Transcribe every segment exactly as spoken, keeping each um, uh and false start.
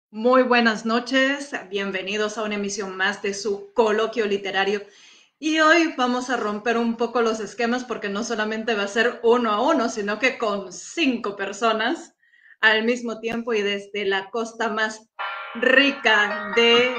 Muy buenas noches, bienvenidos a una emisión más de su coloquio literario. Y hoy vamos a romper un poco los esquemas porque no solamente va a ser uno a uno, sino que con cinco personas al mismo tiempo y desde la costa más rica de,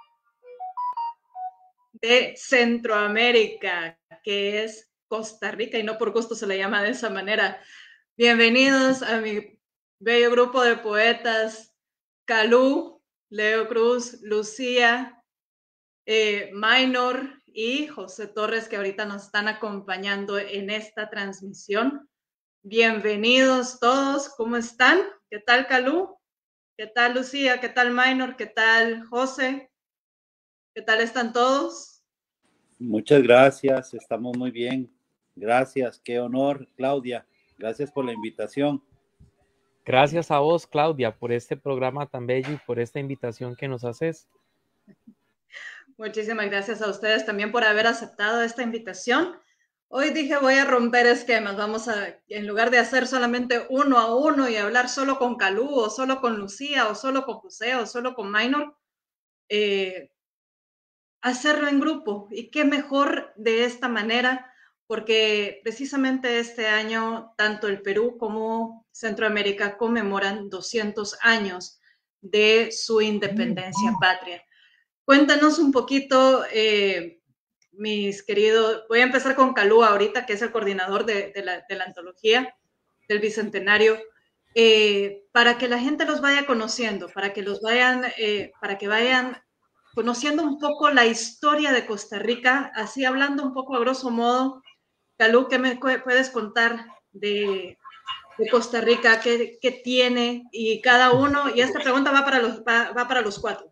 de Centroamérica, que es Costa Rica, y no por gusto se le llama de esa manera. Bienvenidos a mi bello grupo de poetas, Calú, Leo Cruz, Lucía, eh, Minor y José Torres, que ahorita nos están acompañando en esta transmisión. Bienvenidos todos, ¿cómo están? ¿Qué tal, Calú? ¿Qué tal, Lucía? ¿Qué tal, Minor? ¿Qué tal, José? ¿Qué tal están todos? Muchas gracias, estamos muy bien. Gracias, qué honor, Claudia. Gracias por la invitación. Gracias a vos, Claudia, por este programa tan bello y por esta invitación que nos haces. Muchísimas gracias a ustedes también por haber aceptado esta invitación. Hoy dije voy a romper esquemas, vamos a, en lugar de hacer solamente uno a uno y hablar solo con Calú o solo con Lucía o solo con José o solo con Minor, eh, hacerlo en grupo. Y qué mejor de esta manera, porque precisamente este año tanto el Perú como Centroamérica conmemoran doscientos años de su independencia patria. Cuéntanos un poquito, eh, mis queridos, voy a empezar con Calú ahorita, que es el coordinador de, de, la, de la antología del Bicentenario, eh, para que la gente los vaya conociendo, para que los vayan, eh, para que vayan conociendo un poco la historia de Costa Rica, así hablando un poco a grosso modo. Calú, ¿qué me puedes contar de, de Costa Rica? ¿Qué, ¿Qué tiene? Y cada uno, y esta pregunta va para los, va, va para los cuatro.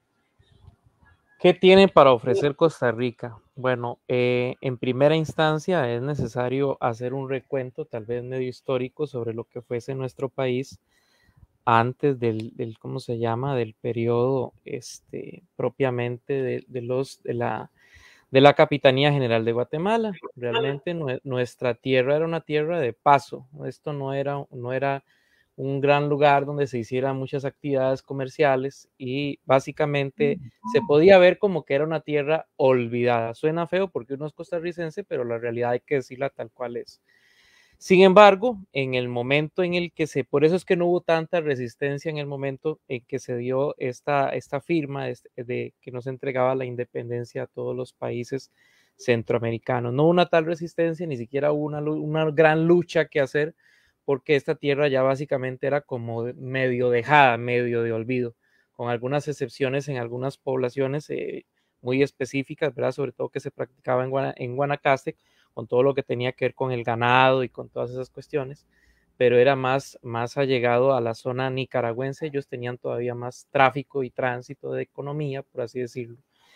¿Qué tiene para ofrecer Costa Rica? Bueno, eh, en primera instancia es necesario hacer un recuento, tal vez medio histórico, sobre lo que fuese nuestro país antes del, del ¿cómo se llama?, del periodo este, propiamente de, de, los, de, la, de la Capitanía General de Guatemala. Realmente no, nuestra tierra era una tierra de paso, esto no era, no era un gran lugar donde se hicieran muchas actividades comerciales y básicamente se podía ver como que era una tierra olvidada. Suena feo porque uno es costarricense, pero la realidad hay que decirla tal cual es. Sin embargo, en el momento en el que se, por eso es que no hubo tanta resistencia en el momento en que se dio esta, esta firma de, de que nos entregaba la independencia a todos los países centroamericanos. No hubo una tal resistencia, ni siquiera hubo una, una gran lucha que hacer, porque esta tierra ya básicamente era como medio dejada, medio de olvido, con algunas excepciones en algunas poblaciones eh, muy específicas, ¿verdad? Sobre todo que se practicaba en, Guana, en Guanacaste, con todo lo que tenía que ver con el ganado y con todas esas cuestiones, pero era más, más allegado a la zona nicaragüense. Ellos tenían todavía más tráfico y tránsito de economía, por así decirlo.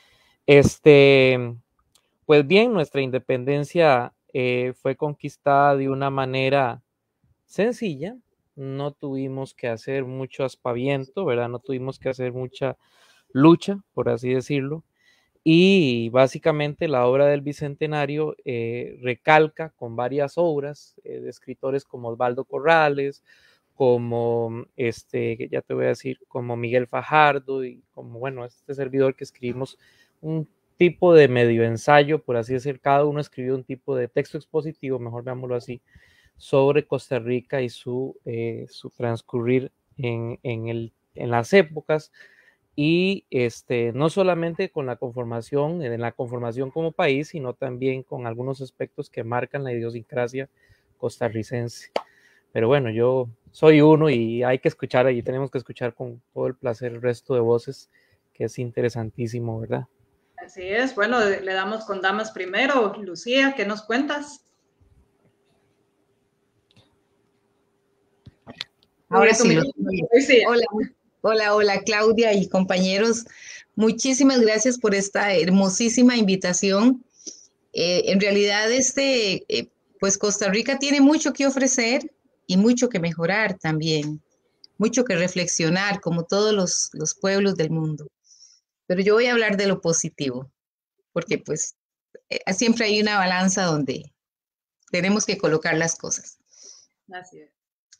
Este, pues bien, nuestra independencia eh, fue conquistada de una manera sencilla, no tuvimos que hacer mucho aspaviento, ¿verdad? No tuvimos que hacer mucha lucha, por así decirlo. Y básicamente la obra del Bicentenario eh, recalca con varias obras eh, de escritores como Osvaldo Corrales, como este, ya te voy a decir, como Miguel Fajardo y como, bueno, este servidor que escribimos un tipo de medio ensayo, por así decir, cada uno escribió un tipo de texto expositivo, mejor veámoslo así, sobre Costa Rica y su, eh, su transcurrir en, en, el, en las épocas y este, no solamente con la conformación, en la conformación como país, sino también con algunos aspectos que marcan la idiosincrasia costarricense. Pero bueno, yo soy uno y hay que escuchar, y tenemos que escuchar con todo el placer el resto de voces, que es interesantísimo, ¿verdad? Así es, bueno, le damos con damas primero. Lucía, ¿qué nos cuentas? Ahora sí, lo sí. Hola, hola, hola, Claudia y compañeros. Muchísimas gracias por esta hermosísima invitación. Eh, en realidad, este, eh, pues Costa Rica tiene mucho que ofrecer y mucho que mejorar también, mucho que reflexionar, como todos los, los pueblos del mundo. Pero yo voy a hablar de lo positivo, porque pues eh, siempre hay una balanza donde tenemos que colocar las cosas. Así es.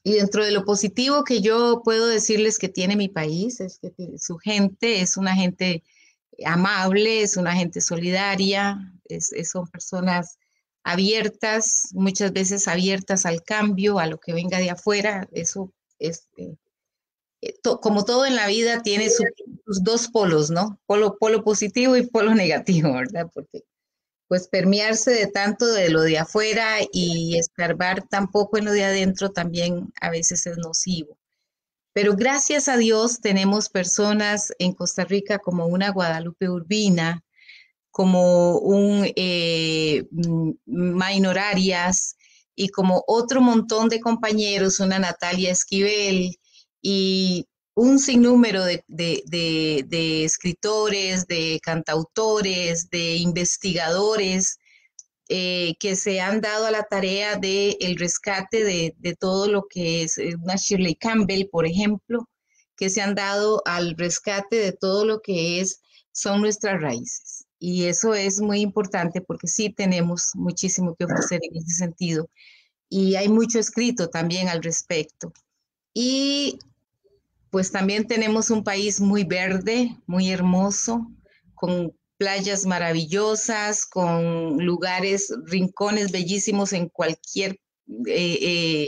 Y dentro de lo positivo que yo puedo decirles que tiene mi país, es que su gente es una gente amable, es una gente solidaria, es, es, son personas abiertas, muchas veces abiertas al cambio, a lo que venga de afuera. Eso es, eh, to, como todo en la vida, tiene su, sus dos polos, ¿no? Polo, polo positivo y polo negativo, ¿verdad? Porque pues permearse de tanto de lo de afuera y escarbar tan poco en lo de adentro también a veces es nocivo. Pero gracias a Dios tenemos personas en Costa Rica como una Guadalupe Urbina, como un eh, Minor Arias y como otro montón de compañeros, una Natalia Esquivel y un sinnúmero de, de, de, de escritores, de cantautores, de investigadores eh, que se han dado a la tarea del de rescate de, de todo lo que es una Shirley Campbell, por ejemplo, que se han dado al rescate de todo lo que es, son nuestras raíces. Y eso es muy importante porque sí tenemos muchísimo que ofrecer en ese sentido. Y hay mucho escrito también al respecto. Y pues también tenemos un país muy verde, muy hermoso, con playas maravillosas, con lugares, rincones bellísimos en cualquier, eh, eh,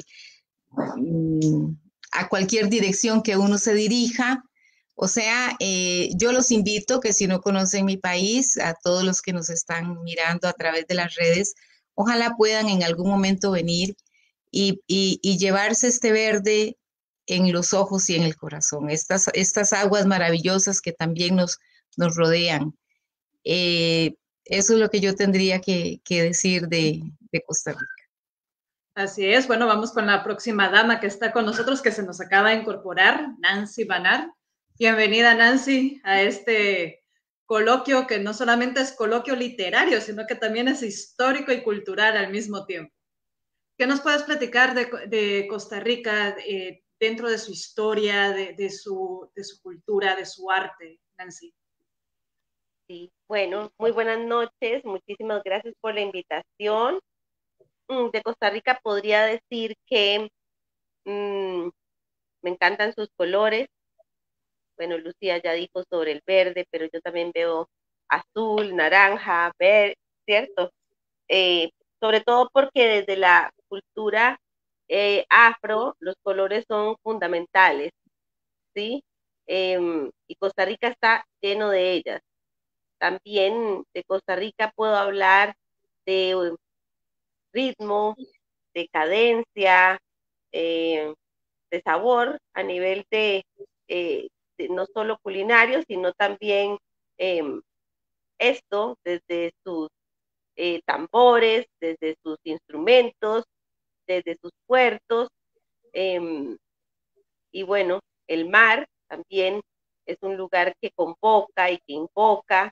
a cualquier dirección que uno se dirija. O sea, eh, yo los invito que si no conocen mi país, a todos los que nos están mirando a través de las redes, ojalá puedan en algún momento venir y, y, y llevarse este verde en los ojos y en el corazón, estas, estas aguas maravillosas que también nos, nos rodean. Eh, eso es lo que yo tendría que, que decir de, de Costa Rica. Así es, bueno, vamos con la próxima dama que está con nosotros, que se nos acaba de incorporar, Nancy Banar. Bienvenida, Nancy, a este coloquio que no solamente es coloquio literario, sino que también es histórico y cultural al mismo tiempo. ¿Qué nos puedes platicar de, de Costa Rica eh, dentro de su historia, de, de, su, de su cultura, de su arte, Nancy? Sí, bueno, muy buenas noches, muchísimas gracias por la invitación. De Costa Rica podría decir que mmm, me encantan sus colores. Bueno, Lucía ya dijo sobre el verde, pero yo también veo azul, naranja, verde, ¿cierto? Eh, sobre todo porque desde la cultura eh, afro los colores son fundamentales, ¿sí? Eh, y Costa Rica está lleno de ellas. También de Costa Rica puedo hablar de ritmo, de cadencia, eh, de sabor a nivel de, eh, de no solo culinario, sino también eh, esto desde sus eh, tambores, desde sus instrumentos, desde sus puertos, eh, y bueno, el mar también es un lugar que convoca y que invoca.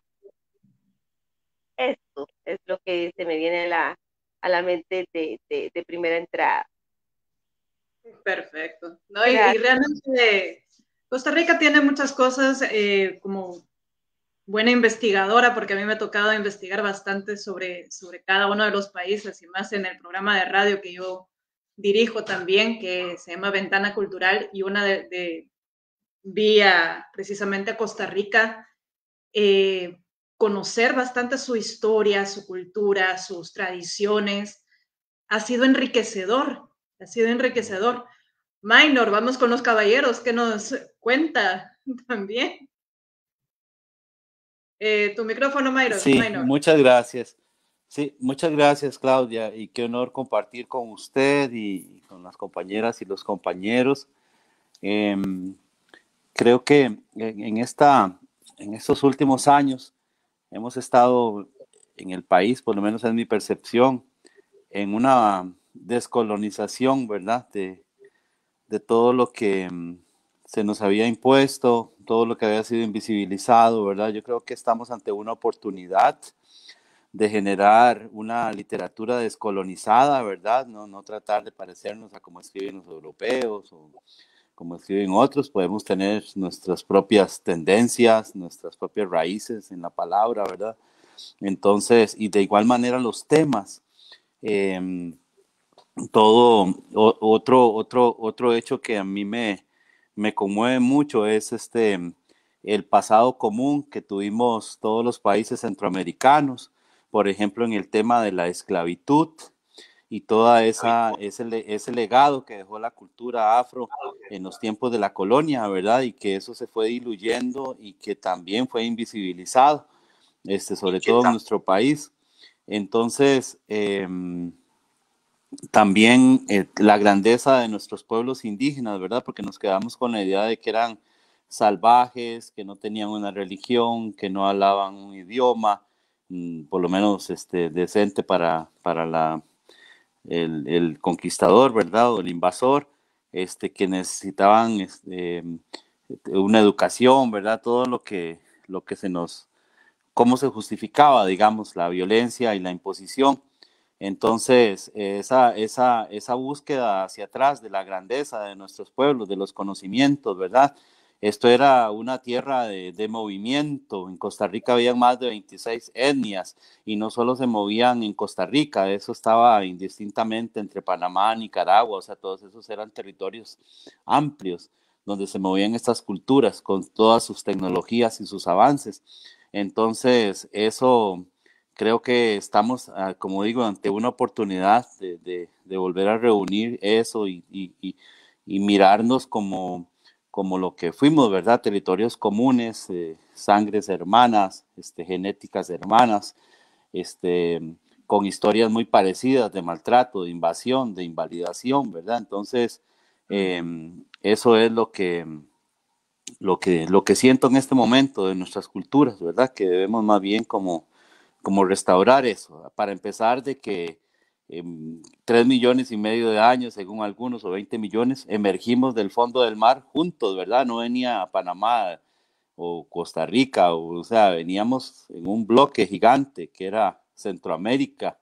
Esto es lo que se me viene a la, a la mente de, de, de primera entrada. Perfecto. No, y, y realmente Costa Rica tiene muchas cosas eh, como buena investigadora, porque a mí me ha tocado investigar bastante sobre, sobre cada uno de los países y más en el programa de radio que yo dirijo también, que se llama Ventana Cultural, y una de, de vía precisamente a Costa Rica, eh, conocer bastante su historia, su cultura, sus tradiciones, ha sido enriquecedor, ha sido enriquecedor. Minor, vamos con los caballeros, ¿qué nos cuenta también? Eh, tu micrófono, Minor. Sí, Minor. muchas gracias. Sí, muchas gracias, Claudia, y qué honor compartir con usted y con las compañeras y los compañeros. Eh, creo que en, en, esta, en estos últimos años hemos estado en el país, por lo menos es mi percepción, en una descolonización, ¿verdad? De, de todo lo que um, se nos había impuesto, todo lo que había sido invisibilizado, ¿verdad? Yo creo que estamos ante una oportunidad de generar una literatura descolonizada, ¿verdad? No, no tratar de parecernos a como escriben los europeos o como escriben otros. Podemos tener nuestras propias tendencias, nuestras propias raíces en la palabra, ¿verdad? Entonces, y de igual manera los temas. Eh, todo o, otro, otro, otro hecho que a mí me, me conmueve mucho es este, el pasado común que tuvimos todos los países centroamericanos, por ejemplo, en el tema de la esclavitud y toda esa ese, ese legado que dejó la cultura afro en los tiempos de la colonia, ¿verdad? Y que eso se fue diluyendo y que también fue invisibilizado, este, sobre todo en nuestro país. Entonces, eh, también eh, la grandeza de nuestros pueblos indígenas, ¿verdad? Porque nos quedamos con la idea de que eran salvajes, que no tenían una religión, que no hablaban un idioma, mmm, por lo menos este, decente para, para la, el, el conquistador, ¿verdad? O el invasor, este, que necesitaban este, una educación, ¿verdad? Todo lo que, lo que se nos, cómo se justificaba, digamos, la violencia y la imposición. Entonces, esa, esa, esa búsqueda hacia atrás de la grandeza de nuestros pueblos, de los conocimientos, ¿verdad? Esto era una tierra de, de movimiento. En Costa Rica había más de veintiséis etnias y no solo se movían en Costa Rica, eso estaba indistintamente entre Panamá, Nicaragua, o sea, todos esos eran territorios amplios donde se movían estas culturas con todas sus tecnologías y sus avances. Entonces, eso creo que estamos, uh, como digo, ante una oportunidad de, de, de volver a reunir eso y, y, y, y mirarnos como, como lo que fuimos, ¿verdad? Territorios comunes, eh, sangres hermanas, este, genéticas hermanas, este, con historias muy parecidas de maltrato, de invasión, de invalidación, ¿verdad? Entonces, eh, eso es lo que, lo que, lo que siento en este momento de nuestras culturas, ¿verdad? Que debemos más bien como como restaurar eso, para empezar de que eh, tres millones y medio de años, según algunos, o veinte millones, emergimos del fondo del mar juntos, ¿verdad? No venía a Panamá o Costa Rica, o, o sea, veníamos en un bloque gigante que era Centroamérica,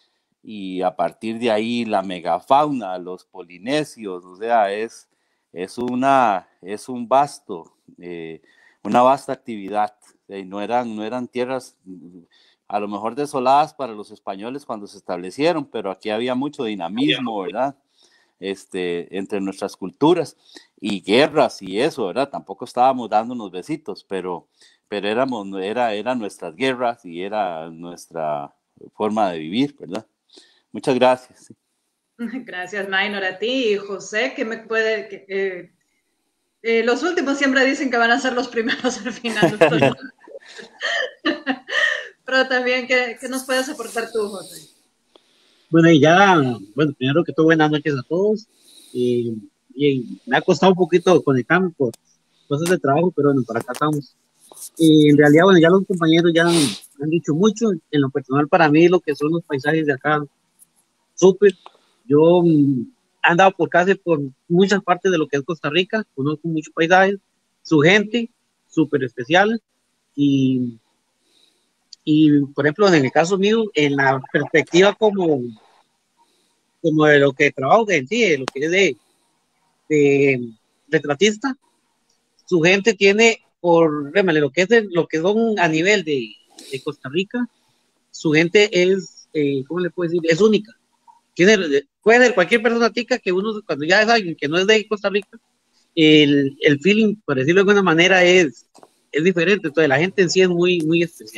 y a partir de ahí la megafauna, los polinesios, o sea, es, es, una, es un vasto, eh, una vasta actividad, eh, no, eran, no eran tierras a lo mejor desoladas para los españoles cuando se establecieron, pero aquí había mucho dinamismo, ¿verdad? Este, entre nuestras culturas y guerras y eso, ¿verdad? Tampoco estábamos dándonos besitos, pero, pero éramos, era, eran nuestras guerras y era nuestra forma de vivir, ¿verdad? Muchas gracias. Gracias, Maynor, a ti y José, que me puede... Que, eh, eh, los últimos siempre dicen que van a ser los primeros al final. Pero también, ¿qué, ¿qué nos puedes aportar tú, José? Bueno, y ya, bueno, primero que todo, buenas noches a todos. Y, y me ha costado un poquito conectarme por cosas de trabajo, pero bueno, para acá estamos. Y en realidad, bueno, ya los compañeros ya han, han dicho mucho. En lo personal, para mí, lo que son los paisajes de acá, súper. Yo mm, he andado por casi por muchas partes de lo que es Costa Rica, conozco muchos paisajes, su gente, súper especial. Y, y, por ejemplo, en el caso mío, en la perspectiva como como de lo que trabajo en sí, de lo que es de, de retratista, su gente tiene, por rémale, lo que es de, lo que son a nivel de, de Costa Rica, su gente es, eh, ¿cómo le puedo decir? Es única. Tiene, puede ser cualquier persona tica que uno, cuando ya es alguien que no es de Costa Rica, el, el feeling, por decirlo de alguna manera, es, es diferente. Entonces, la gente en sí es muy, muy especial.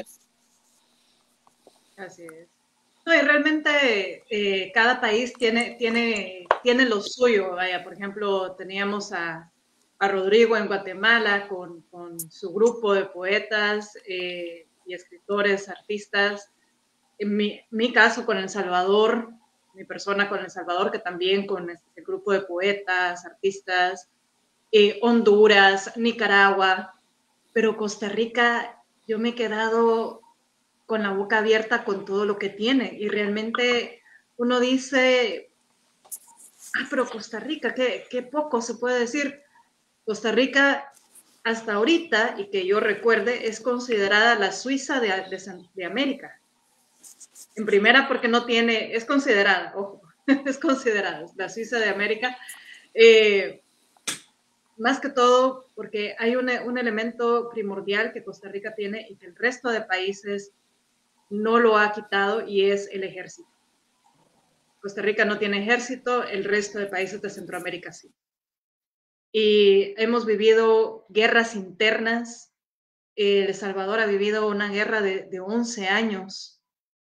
Así es. No, y realmente eh, cada país tiene, tiene, tiene lo suyo. Vaya, por ejemplo, teníamos a, a Rodrigo en Guatemala con, con su grupo de poetas eh, y escritores, artistas. En mi, mi caso con El Salvador, mi persona con El Salvador, que también con este grupo de poetas, artistas, eh, Honduras, Nicaragua, pero Costa Rica, yo me he quedado con la boca abierta con todo lo que tiene y realmente uno dice, ah, pero Costa Rica, qué, qué poco se puede decir. Costa Rica hasta ahorita, y que yo recuerde, es considerada la Suiza de, de, de América. En primera porque no tiene, es considerada, ojo, es considerada la Suiza de América, eh, más que todo porque hay un, un elemento primordial que Costa Rica tiene y que el resto de países no lo ha quitado y es el ejército. Costa Rica no tiene ejército, el resto de países de Centroamérica sí. Y hemos vivido guerras internas. El Salvador ha vivido una guerra de, de once años.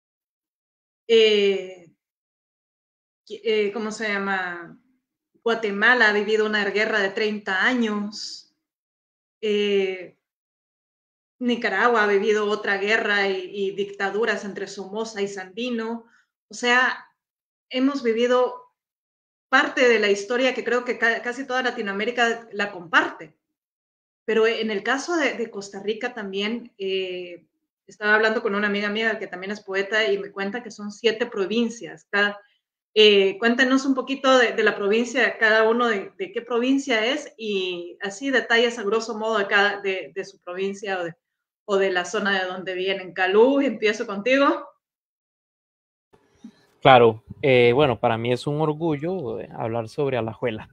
Eh, eh, ¿Cómo se llama? Guatemala ha vivido una guerra de treinta años. Eh, Nicaragua ha vivido otra guerra y, y dictaduras entre Somoza y Sandino. O sea, hemos vivido parte de la historia que creo que ca casi toda Latinoamérica la comparte. Pero en el caso de, de Costa Rica también, eh, estaba hablando con una amiga mía que también es poeta y me cuenta que son siete provincias. Cada, eh, cuéntenos un poquito de, de la provincia, cada uno de, de qué provincia es y así detalles a grosso modo de, cada, de, de su provincia o de, o de la zona de donde vienen. Calú, empiezo contigo. Claro, eh, bueno, para mí es un orgullo hablar sobre Alajuela.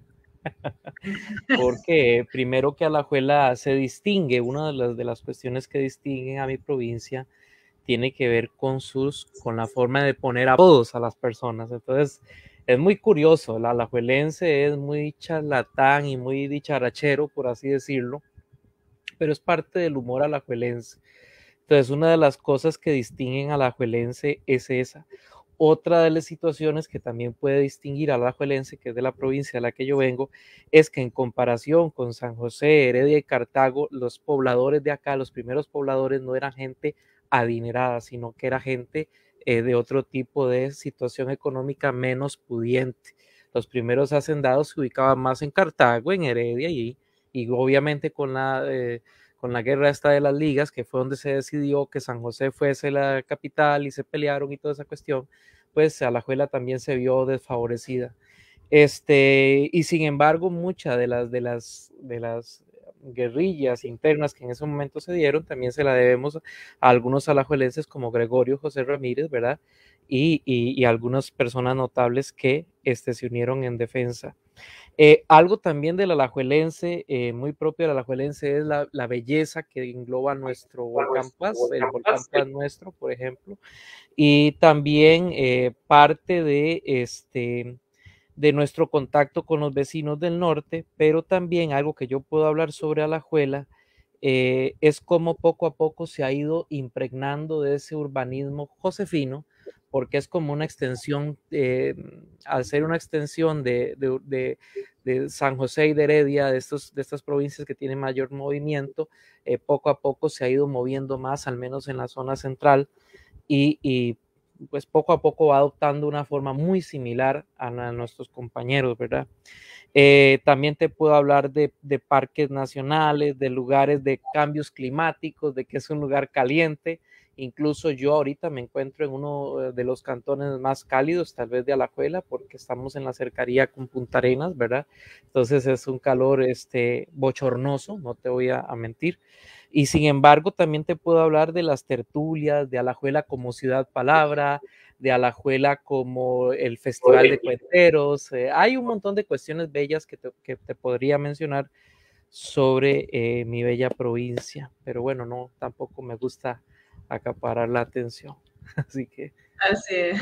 Porque primero que Alajuela se distingue, una de las, de las cuestiones que distinguen a mi provincia tiene que ver con, sus, con la forma de poner apodos a las personas. Entonces, es muy curioso, el alajuelense es muy charlatán y muy dicharachero, por así decirlo, pero es parte del humor alajuelense. Entonces, una de las cosas que distinguen al alajuelense es esa. Otra de las situaciones que también puede distinguir al alajuelense, que es de la provincia de la que yo vengo, es que en comparación con San José, Heredia y Cartago, los pobladores de acá, los primeros pobladores no eran gente adinerada, sino que era gente eh, de otro tipo de situación económica menos pudiente. Los primeros hacendados se ubicaban más en Cartago, en Heredia, y, y obviamente con la... Eh, con la guerra esta de las ligas, que fue donde se decidió que San José fuese la capital y se pelearon y toda esa cuestión, pues Alajuela también se vio desfavorecida. Este, y sin embargo, muchas de las, de las, de las guerrillas internas que en ese momento se dieron, también se la debemos a algunos alajuelenses como Gregorio José Ramírez, ¿verdad? Y, y, y algunas personas notables que este, se unieron en defensa. Eh, algo también del alajuelense, eh, muy propio del alajuelense, es la, la belleza que engloba nuestro volcán Paz, el volcán Paz nuestro, por ejemplo, y también eh, parte de, este, de nuestro contacto con los vecinos del norte, pero también algo que yo puedo hablar sobre Alajuela, eh, es cómo poco a poco se ha ido impregnando de ese urbanismo josefino, porque es como una extensión, eh, al ser una extensión de, de, de, de, San José y de Heredia, de, estos, de estas provincias que tienen mayor movimiento, eh, poco a poco se ha ido moviendo más, al menos en la zona central, y, y pues poco a poco va adoptando una forma muy similar a, a nuestros compañeros, ¿verdad? Eh, también te puedo hablar de, de parques nacionales, de lugares de cambios climáticos, de que es un lugar caliente. Incluso yo ahorita me encuentro en uno de los cantones más cálidos, tal vez de Alajuela, porque estamos en la cercanía con Punta Arenas, ¿verdad? Entonces es un calor este, bochornoso, no te voy a, a mentir. Y sin embargo, también te puedo hablar de las tertulias, de Alajuela como ciudad palabra, de Alajuela como el Festival de Cuenteros. Eh, hay un montón de cuestiones bellas que te, que te podría mencionar sobre eh, mi bella provincia, pero bueno, no, tampoco me gusta acaparar la atención, así que... Así es.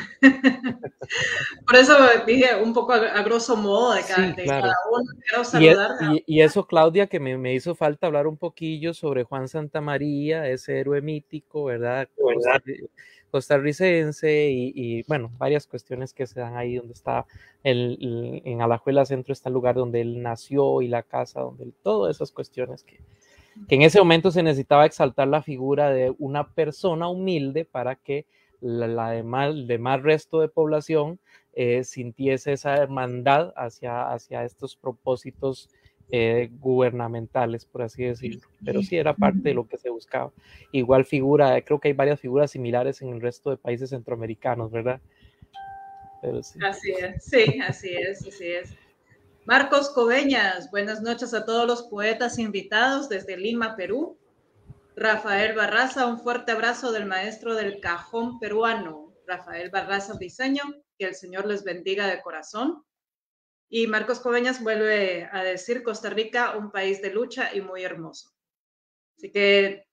Por eso dije un poco a, a grosso modo de cada, sí, de claro. cada uno. Quiero saludar. Y, y, y eso, Claudia, que me, me hizo falta hablar un poquillo sobre Juan Santamaría, ese héroe mítico, ¿verdad? ¿verdad? Costarricense y, y, bueno, varias cuestiones que se dan ahí donde está el, el, en Alajuela Centro está el lugar donde él nació y la casa donde él, todas esas cuestiones que, que en ese momento se necesitaba exaltar la figura de una persona humilde para que la, la demás, el demás resto de población eh, sintiese esa hermandad hacia, hacia estos propósitos eh, gubernamentales, por así decirlo, pero sí era parte de lo que se buscaba. Igual figura, creo que hay varias figuras similares en el resto de países centroamericanos, ¿verdad? Pero sí. Así es, sí, así es, así es. Marcos Coveñas, buenas noches a todos los poetas invitados desde Lima, Perú. Rafael Barraza, un fuerte abrazo del maestro del cajón peruano, Rafael Barraza Briceño, que el Señor les bendiga de corazón. Y Marcos Coveñas vuelve a decir, Costa Rica, un país de lucha y muy hermoso. Así que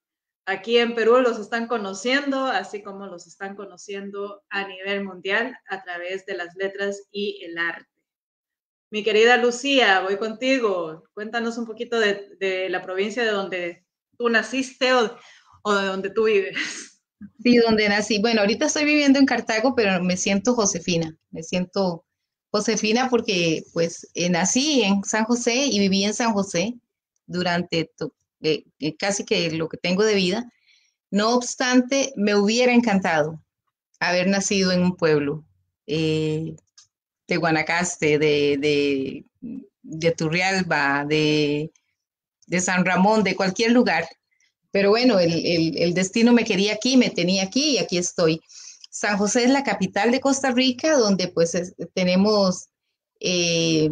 aquí en Perú los están conociendo, así como los están conociendo a nivel mundial a través de las letras y el arte. Mi querida Lucía, voy contigo. Cuéntanos un poquito de, de la provincia de donde tú naciste o, o de donde tú vives. Sí, donde nací. Bueno, ahorita estoy viviendo en Cartago, pero me siento Josefina. Me siento Josefina porque pues eh, nací en San José y viví en San José durante to- eh, eh, casi que lo que tengo de vida. No obstante, me hubiera encantado haber nacido en un pueblo eh, de Guanacaste, de, de, de Turrialba, de, de San Ramón, de cualquier lugar. Pero bueno, el, el, el destino me quería aquí, me tenía aquí y aquí estoy. San José es la capital de Costa Rica, donde pues es- tenemos eh,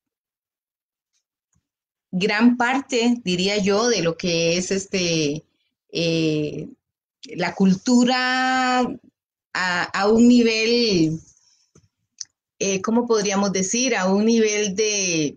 gran parte, diría yo, de lo que es este eh, la cultura a, a un nivel, eh, ¿cómo podríamos decir? A un nivel de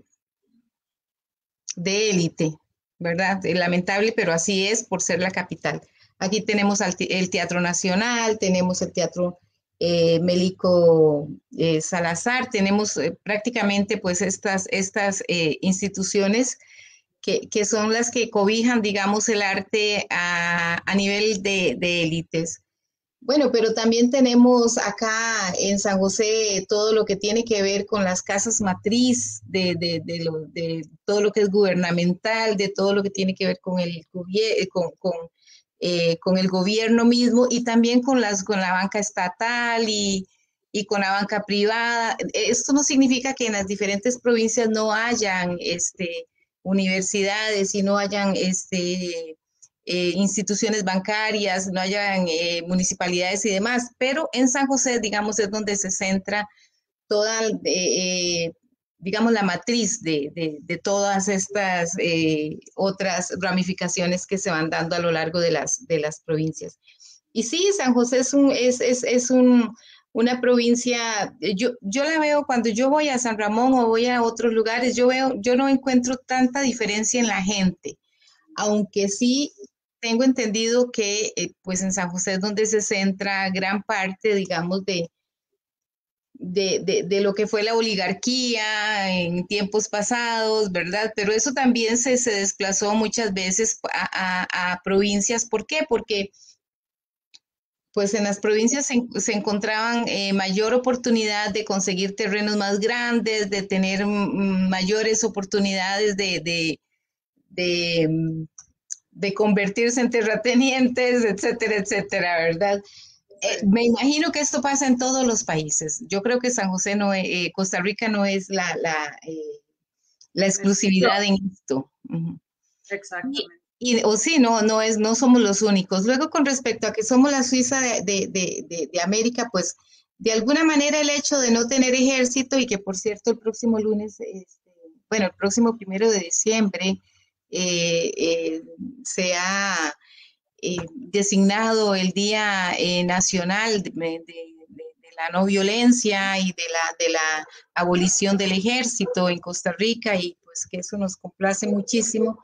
de élite, ¿verdad? Eh, Lamentable, pero así es por ser la capital. Aquí tenemos al te- el Teatro Nacional, tenemos el Teatro eh, Mélico eh, Salazar, tenemos eh, prácticamente pues estas, estas eh, instituciones que, que son las que cobijan, digamos, el arte a, a nivel de, de élites. Bueno, pero también tenemos acá en San José todo lo que tiene que ver con las casas matriz, de, de, de, lo, de todo lo que es gubernamental, de todo lo que tiene que ver con el, gobier con, con, eh, con el gobierno mismo y también con, las, con la banca estatal y, y con la banca privada. Esto no significa que en las diferentes provincias no hayan este, universidades y no hayan este, eh, instituciones bancarias, no hayan eh, municipalidades y demás, pero en San José, digamos, es donde se centra toda, eh, digamos, la matriz de, de, de todas estas eh, otras ramificaciones que se van dando a lo largo de las, de las provincias. Y sí, San José es, un, es, es, es un, una provincia, yo, yo la veo cuando yo voy a San Ramón o voy a otros lugares, yo veo, yo no encuentro tanta diferencia en la gente, aunque sí tengo entendido que eh, pues en San José es donde se centra gran parte, digamos, de, de, de, de, lo que fue la oligarquía en tiempos pasados, ¿verdad? Pero eso también se, se desplazó muchas veces a, a, a provincias. ¿Por qué? Porque pues en las provincias se, se encontraban eh, mayor oportunidad de conseguir terrenos más grandes, de tener mm, mayores oportunidades de, de, de de convertirse en terratenientes, etcétera, etcétera, ¿verdad? Eh, me imagino que esto pasa en todos los países. Yo creo que San José no es, eh, Costa Rica no es la, la, eh, la exclusividad en esto. Uh-huh. Exactamente. Y, y, o sí, no, no es, no somos los únicos. Luego, con respecto a que somos la Suiza de, de, de, de, de América, pues de alguna manera el hecho de no tener ejército y que, por cierto, el próximo lunes, este, bueno, el próximo primero de diciembre, eh, eh, se ha eh, designado el Día eh, Nacional de, de, de, de, la no violencia y de la, de la abolición del ejército en Costa Rica, y pues que eso nos complace muchísimo.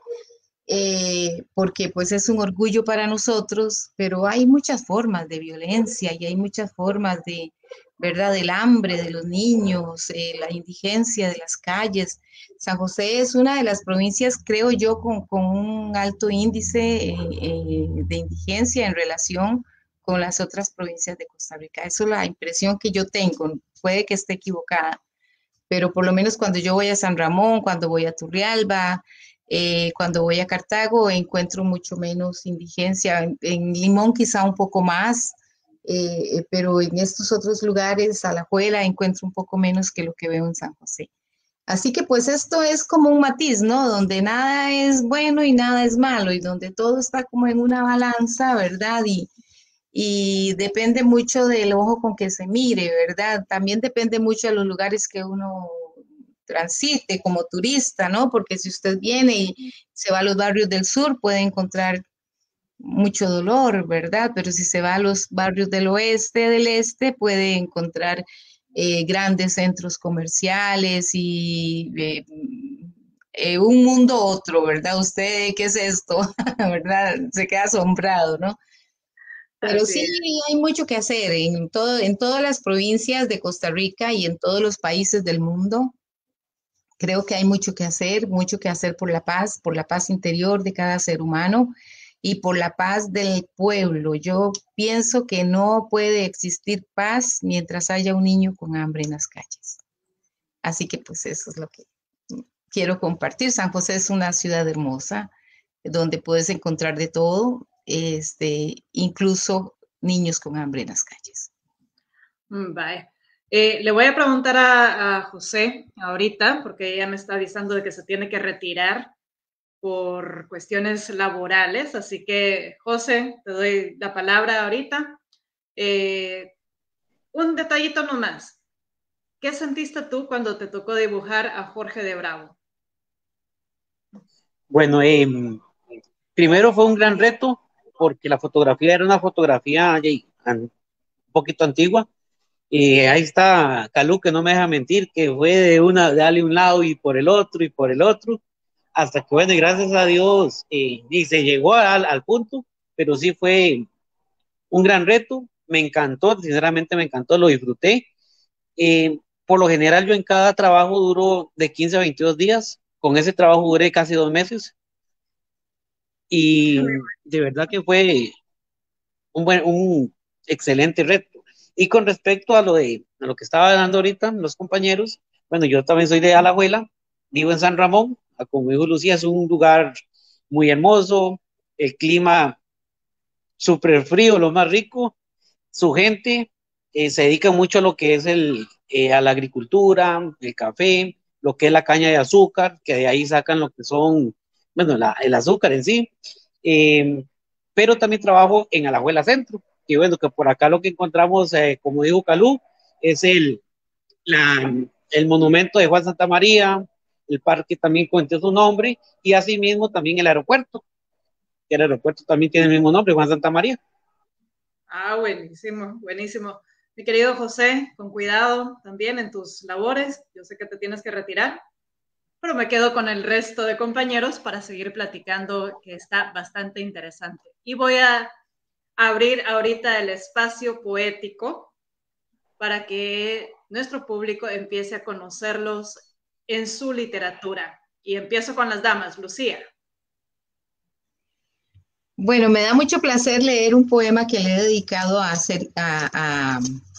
Eh, porque pues es un orgullo para nosotros, pero hay muchas formas de violencia y hay muchas formas de, ¿verdad? Del hambre de los niños, eh, la indigencia de las calles. San José es una de las provincias, creo yo, con, con un alto índice eh, eh, de indigencia en relación con las otras provincias de Costa Rica. Eso es la impresión que yo tengo, puede que esté equivocada, pero por lo menos cuando yo voy a San Ramón, cuando voy a Turrialba, eh, cuando voy a Cartago, encuentro mucho menos indigencia. En, en Limón quizá un poco más, eh, pero en estos otros lugares, Alajuela, encuentro un poco menos que lo que veo en San José. Así que pues esto es como un matiz, ¿no? Donde nada es bueno y nada es malo, y donde todo está como en una balanza, ¿verdad? Y, y depende mucho del ojo con que se mire, ¿verdad? También depende mucho de los lugares que uno transite como turista, ¿no? Porque si usted viene y se va a los barrios del sur, puede encontrar mucho dolor, ¿verdad? Pero si se va a los barrios del oeste, del este, puede encontrar eh, grandes centros comerciales y eh, eh, un mundo otro, ¿verdad? Usted, ¿qué es esto? ¿Verdad? Se queda asombrado, ¿no? Pero Así sí es. hay mucho que hacer en todo, en todas las provincias de Costa Rica y en todos los países del mundo. Creo que hay mucho que hacer, mucho que hacer por la paz, por la paz interior de cada ser humano y por la paz del pueblo. Yo pienso que no puede existir paz mientras haya un niño con hambre en las calles. Así que pues eso es lo que quiero compartir. San José es una ciudad hermosa donde puedes encontrar de todo, este, incluso niños con hambre en las calles. Mm, Bye. Eh, le voy a preguntar a, a José ahorita, porque ella me está avisando de que se tiene que retirar por cuestiones laborales. Así que, José, te doy la palabra ahorita. Eh, un detallito nomás. ¿Qué sentiste tú cuando te tocó dibujar a Jorge de Bravo? Bueno, eh, primero fue un gran reto porque la fotografía era una fotografía eh, un poquito antigua. Y ahí está Calú, que no me deja mentir, que fue de una, de darle un lado y por el otro y por el otro, hasta que, bueno, y gracias a Dios, eh, y se llegó al, al punto, pero sí fue un gran reto, me encantó, sinceramente me encantó, lo disfruté. Eh, por lo general, yo en cada trabajo duro de quince a veintidós días, con ese trabajo duré casi dos meses, y de verdad que fue un, buen, un excelente reto. Y con respecto a lo, de, a lo que estaba dando ahorita los compañeros, bueno, yo también soy de Alajuela, vivo en San Ramón, como dijo Lucía, es un lugar muy hermoso, el clima súper frío, lo más rico, su gente eh, se dedica mucho a lo que es el, eh, a la agricultura, el café, lo que es la caña de azúcar, que de ahí sacan lo que son, bueno, la, el azúcar en sí, eh, pero también trabajo en Alajuela Centro, y bueno, que por acá lo que encontramos, eh, como dijo Calú, es el, la, el monumento de Juan Santa María, el parque también cuenta su nombre, y asimismo también el aeropuerto, que el aeropuerto también tiene el mismo nombre, Juan Santa María. Ah, buenísimo, buenísimo. Mi querido José, con cuidado también en tus labores. Yo sé que te tienes que retirar, pero me quedo con el resto de compañeros para seguir platicando, que está bastante interesante. Y voy a abrir ahorita el espacio poético para que nuestro público empiece a conocerlos en su literatura. Y empiezo con las damas, Lucía. Bueno, me da mucho placer leer un poema que le he dedicado a, hacer, a, a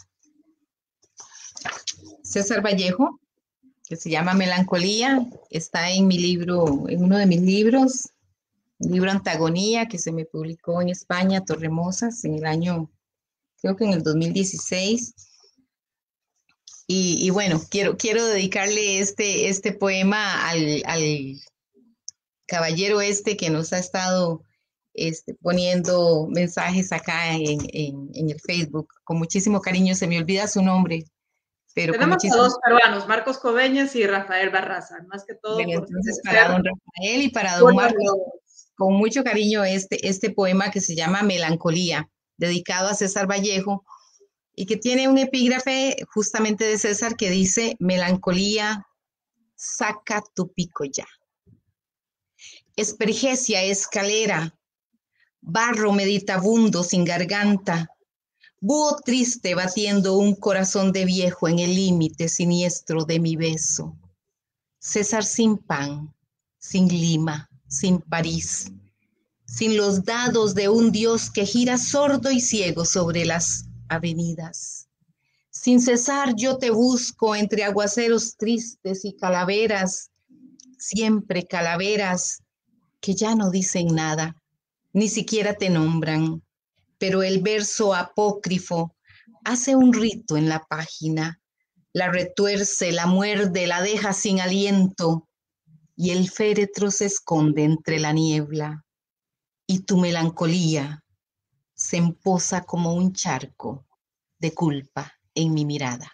César Vallejo, que se llama Melancolía. Está en mi libro, en uno de mis libros, el libro Antagonía, que se me publicó en España, Torremosas, en el año, creo que en el dos mil dieciséis. Y, y bueno, quiero, quiero dedicarle este, este poema al, al caballero este que nos ha estado este, poniendo mensajes acá en, en, en el Facebook. Con muchísimo cariño, se me olvida su nombre, pero con Tenemos a muchísimo... dos peruanos, Marcos Coveñas y Rafael Barraza, más que todo. Bueno, por entonces para don Rafael y para don Marcos, con mucho cariño este, este poema que se llama Melancolía, dedicado a César Vallejo, y que tiene un epígrafe justamente de César que dice: melancolía, saca tu pico ya. Espergecia, escalera, barro meditabundo sin garganta, búho triste batiendo un corazón de viejo en el límite siniestro de mi beso. César sin pan, sin Lima, sin París, sin los dados de un Dios que gira sordo y ciego sobre las avenidas. Sin cesar yo te busco entre aguaceros tristes y calaveras, siempre calaveras que ya no dicen nada, ni siquiera te nombran, pero el verso apócrifo hace un rito en la página, la retuerce, la muerde, la deja sin aliento, y el féretro se esconde entre la niebla, y tu melancolía se emposa como un charco de culpa en mi mirada.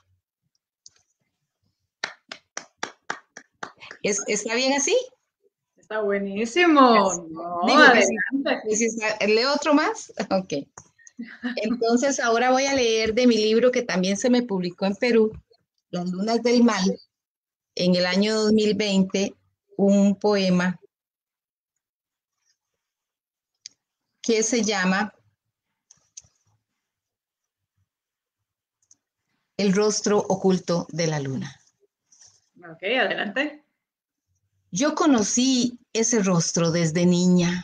¿Es, ¿Está bien así? Está buenísimo. No, Digo que adelante. si, si, ¿leo otro más? Ok. Entonces ahora voy a leer de mi libro que también se me publicó en Perú, Las Lunas del Mal, en el año dos mil veinte, un poema que se llama El rostro oculto de la luna. Ok, adelante. Yo conocí ese rostro desde niña.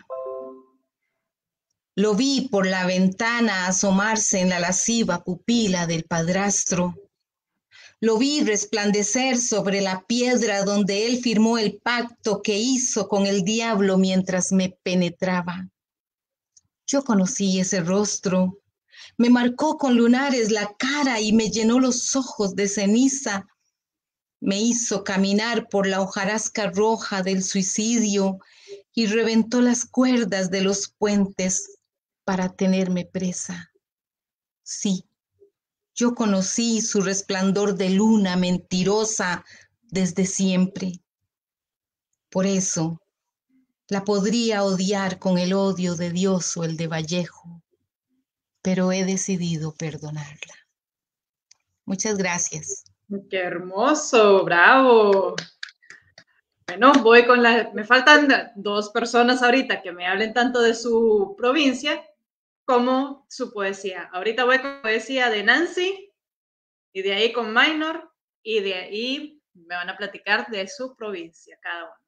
Lo vi por la ventana asomarse en la lasciva pupila del padrastro. Lo vi resplandecer sobre la piedra donde él firmó el pacto que hizo con el diablo mientras me penetraba. Yo conocí ese rostro. Me marcó con lunares la cara y me llenó los ojos de ceniza. Me hizo caminar por la hojarasca roja del suicidio y reventó las cuerdas de los puentes para tenerme presa. Sí, yo conocí su resplandor de luna mentirosa desde siempre. Por eso, la podría odiar con el odio de Dios o el de Vallejo, pero he decidido perdonarla. Muchas gracias. ¡Qué hermoso! ¡Bravo! Bueno, voy con la... Me faltan dos personas ahorita que me hablen tanto de su provincia como su poesía. Ahorita voy con poesía de Nancy y de ahí con Minor y de ahí me van a platicar de su provincia cada uno.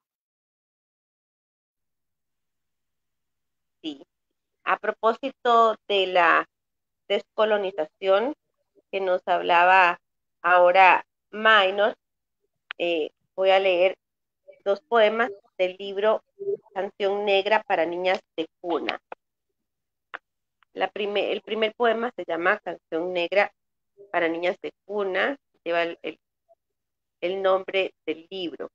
Sí. A propósito de la descolonización que nos hablaba ahora Minor, eh, voy a leer dos poemas del libro Canción Negra para Niñas de Cuna. La primer, el primer poema se llama Canción Negra para Niñas de Cuna, lleva el, el, el nombre del libro.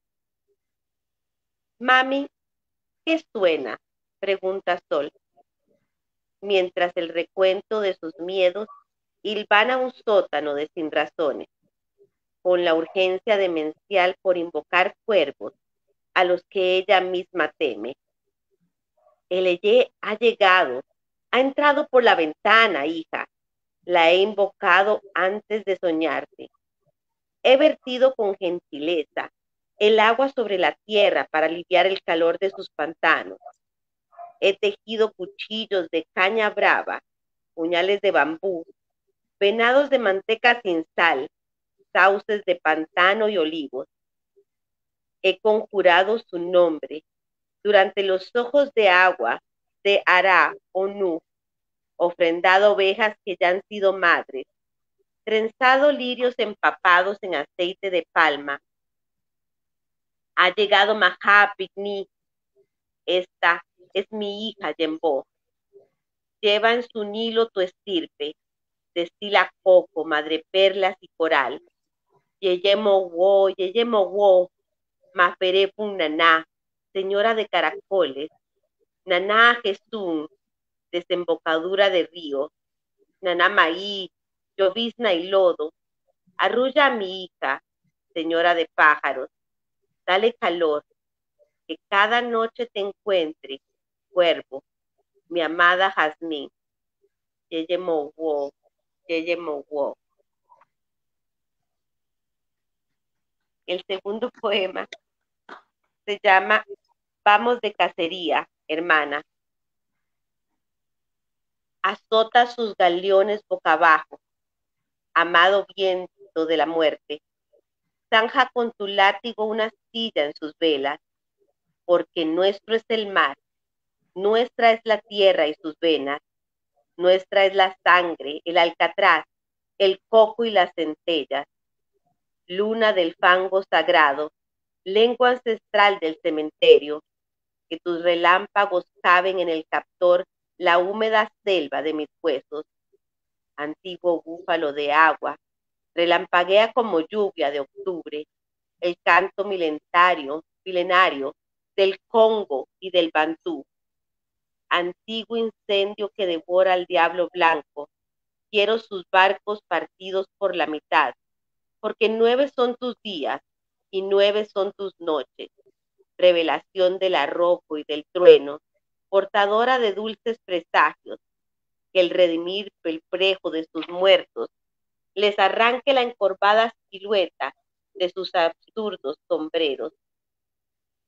Mami, ¿qué suena?, pregunta Sol, mientras el recuento de sus miedos hilvana un sótano de sinrazones, con la urgencia demencial por invocar cuervos a los que ella misma teme. El Eye ha llegado, ha entrado por la ventana, hija. La he invocado antes de soñarte. He vertido con gentileza el agua sobre la tierra para aliviar el calor de sus pantanos. He tejido cuchillos de caña brava, puñales de bambú, venados de manteca sin sal, sauces de pantano y olivos. He conjurado su nombre durante los ojos de agua de Ara o Nu, ofrendado ovejas que ya han sido madres, trenzado lirios empapados en aceite de palma. Ha llegado Maha Pigni, esta es mi hija Yembo. Lleva en su nilo tu estirpe, destila coco, madreperlas y coral. Yeyemo wo, yeyemo wo, mafere pun naná, señora de caracoles, naná Jesún, desembocadura de río, naná maí, llovizna y lodo, arrulla a mi hija, señora de pájaros, dale calor, que cada noche te encuentre, cuervo, mi amada Jazmín, yeye mowo, yeye mowo. El segundo poema se llama Vamos de cacería, hermana. Azota sus galeones boca abajo, amado viento de la muerte. Zanja con tu látigo una astilla en sus velas, porque nuestro es el mar, nuestra es la tierra y sus venas, nuestra es la sangre, el alcatraz, el coco y las centellas. Luna del fango sagrado, lengua ancestral del cementerio, que tus relámpagos caben en el captor la húmeda selva de mis huesos. Antiguo búfalo de agua, relampaguea como lluvia de octubre el canto milenario, milenario del Congo y del Bantú. Antiguo incendio que devora al diablo blanco, quiero sus barcos partidos por la mitad, porque nueve son tus días y nueve son tus noches, revelación del arrojo y del trueno, portadora de dulces presagios, que el redimir pelprejo de sus muertos les arranque la encorvada silueta de sus absurdos sombreros.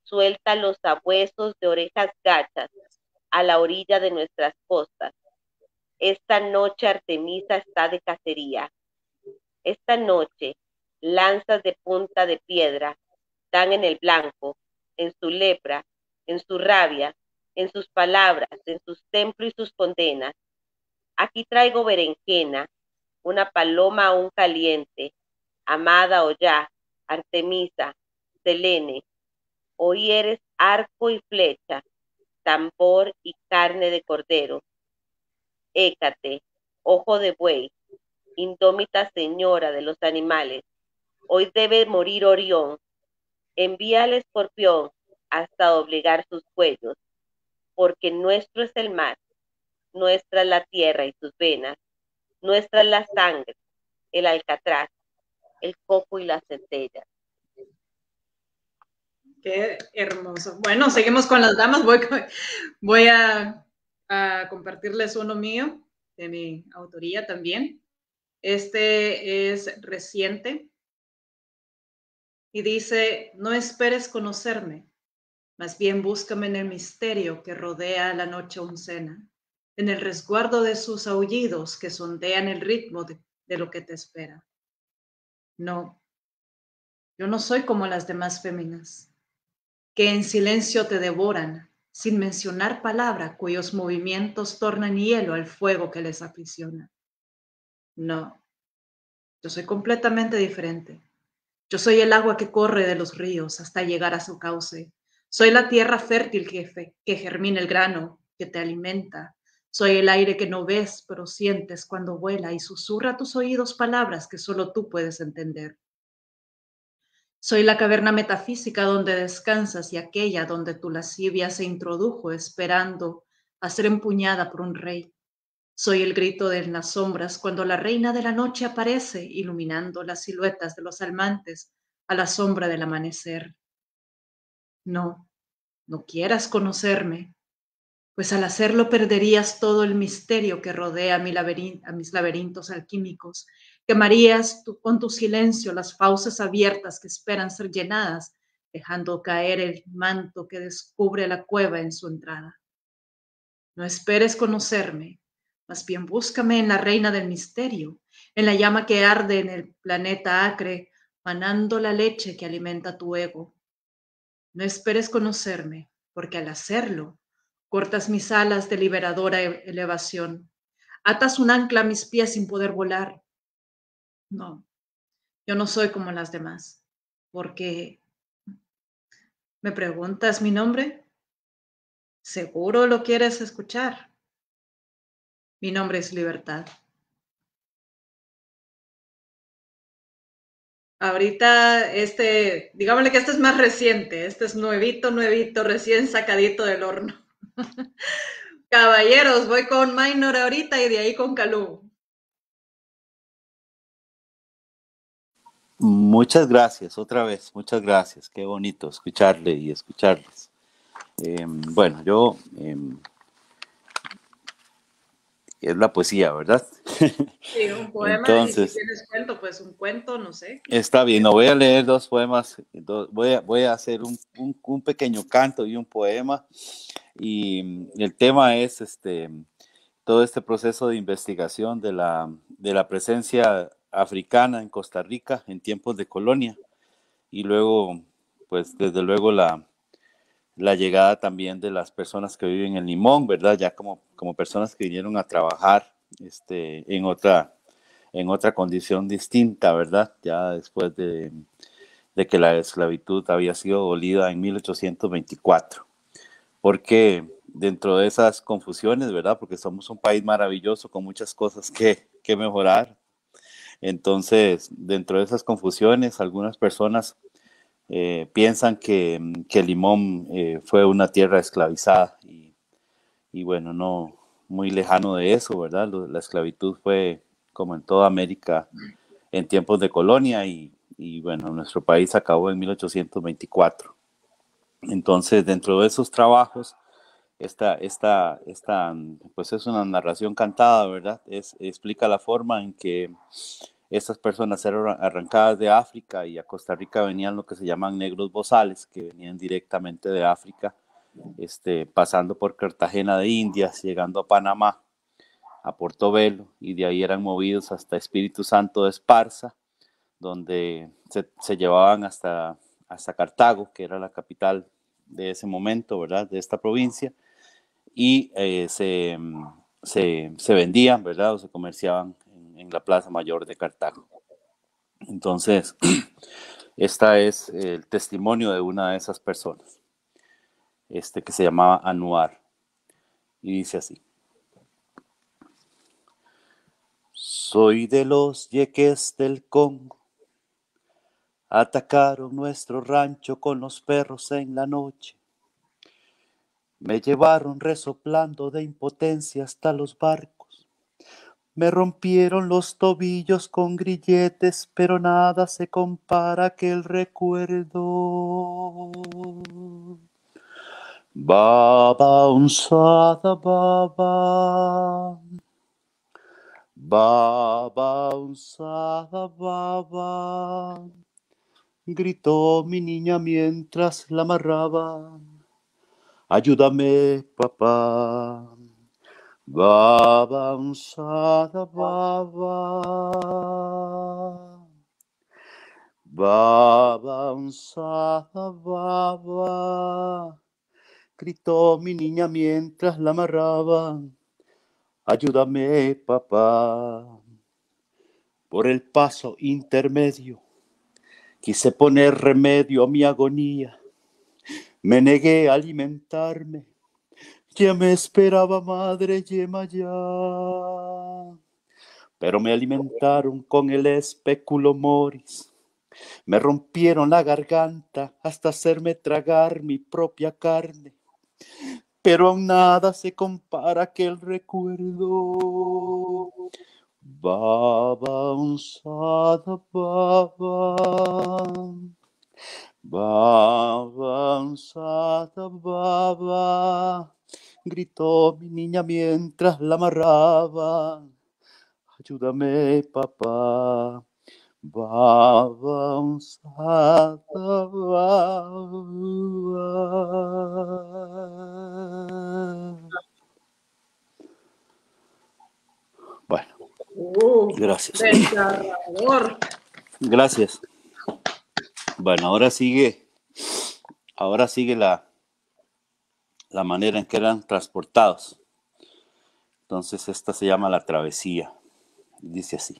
suelta los sabuesos de orejas gachas a la orilla de nuestras costas. Esta noche Artemisa está de cacería. Esta noche lanzas de punta de piedra dan en el blanco, en su lepra, en su rabia, en sus palabras, en sus templos y sus condenas. Aquí traigo berenjena, una paloma aún caliente, amada o ya, Artemisa, Selene. Hoy eres arco y flecha, tambor y carne de cordero. Hécate, ojo de buey, indómita señora de los animales. Hoy debe morir Orión. Envía al escorpión hasta doblegar sus cuellos, porque nuestro es el mar, nuestra es la tierra y sus venas, nuestra es la sangre, el alcatraz, el coco y las centellas. Qué hermoso. Bueno, seguimos con las damas. Voy, voy a, a compartirles uno mío, de mi autoría también. Este es reciente y dice: no esperes conocerme, más bien búscame en el misterio que rodea la noche oncena, en el resguardo de sus aullidos que sondean el ritmo de, de lo que te espera. No, yo no soy como las demás féminas, que en silencio te devoran, sin mencionar palabra, cuyos movimientos tornan hielo al fuego que les aprisiona. No, yo soy completamente diferente. Yo soy el agua que corre de los ríos hasta llegar a su cauce. Soy la tierra fértil que, que germina el grano, que te alimenta. Soy el aire que no ves, pero sientes cuando vuela y susurra a tus oídos palabras que solo tú puedes entender. Soy la caverna metafísica donde descansas y aquella donde tu lascivia se introdujo esperando a ser empuñada por un rey. Soy el grito de las sombras cuando la reina de la noche aparece iluminando las siluetas de los almantes a la sombra del amanecer. No, no quieras conocerme, pues al hacerlo perderías todo el misterio que rodea a, mi laberinto, a mis laberintos alquímicos. Quemarías tu, con tu silencio las fauces abiertas que esperan ser llenadas, dejando caer el manto que descubre la cueva en su entrada. No esperes conocerme, más bien búscame en la reina del misterio, en la llama que arde en el planeta acre, manando la leche que alimenta tu ego. No esperes conocerme, porque al hacerlo, cortas mis alas de liberadora elevación. Atas un ancla a mis pies sin poder volar. No, yo no soy como las demás, porque... ¿Me preguntas mi nombre? ¿Seguro lo quieres escuchar? Mi nombre es Libertad. Ahorita, este, digámosle que este es más reciente, este es nuevito, nuevito, recién sacadito del horno. Caballeros, voy con Minor ahorita y de ahí con Calú. Muchas gracias, otra vez, muchas gracias. Qué bonito escucharle y escucharles. Eh, bueno, yo... Eh, es la poesía, ¿verdad? Sí, un poema. Entonces, y si tienes cuento, pues un cuento, no sé. Está bien, no voy a leer dos poemas, dos, voy, a, voy a hacer un, un, un pequeño canto y un poema. Y el tema es este, todo este proceso de investigación de la, de la presencia africana en Costa Rica en tiempos de colonia. Y luego, pues desde luego la, la llegada también de las personas que viven en Limón, ¿verdad? Ya como, como personas que vinieron a trabajar este, en, otra, en otra condición distinta, ¿verdad? Ya después de, de que la esclavitud había sido abolida en mil ochocientos veinticuatro. Porque dentro de esas confusiones, ¿verdad? Porque somos un país maravilloso con muchas cosas que, que mejorar. Entonces, dentro de esas confusiones, algunas personas Eh, piensan que, que Limón eh, fue una tierra esclavizada y, y bueno, no muy lejano de eso, ¿verdad? La esclavitud fue como en toda América en tiempos de colonia y, y bueno, nuestro país acabó en mil ochocientos veinticuatro. Entonces, dentro de esos trabajos, esta, esta, esta pues es una narración cantada, ¿verdad? Es, explica la forma en que Estas personas eran arrancadas de África y a Costa Rica venían lo que se llaman negros bozales, que venían directamente de África, este, pasando por Cartagena de Indias, llegando a Panamá, a Portobelo, y de ahí eran movidos hasta Espíritu Santo de Esparza, donde se, se llevaban hasta, hasta Cartago, que era la capital de ese momento, ¿verdad?, de esta provincia, y eh, se, se, se vendían, ¿verdad?, o se comerciaban en, en la Plaza Mayor de Cartago. Entonces, este es el testimonio de una de esas personas, este que se llamaba Anuar, y dice así: soy de los yeques del Congo, atacaron nuestro rancho con los perros en la noche, me llevaron resoplando de impotencia hasta los barcos, me rompieron los tobillos con grilletes, pero nada se compara a aquel recuerdo. Baba unsada baba, baba unsada baba, gritó mi niña mientras la amarraba. Ayúdame, papá. Baba unsada baba, baba unsada baba, gritó mi niña mientras la amarraba. Ayúdame, papá. Por el paso intermedio quise poner remedio a mi agonía. Me negué a alimentarme. Ya me esperaba madre Yemayá. Pero me alimentaron con el espéculo moris. Me rompieron la garganta hasta hacerme tragar mi propia carne. Pero aún nada se compara a aquel recuerdo. Baba unsada baba, baba unsada baba, gritó mi niña mientras la amarraba. Ayúdame, papá. Baba unsada baba. Bueno, Uh, gracias. desgarrador. Gracias. Bueno, ahora sigue, ahora sigue la, la manera en que eran transportados. Entonces esta se llama la travesía. Dice así: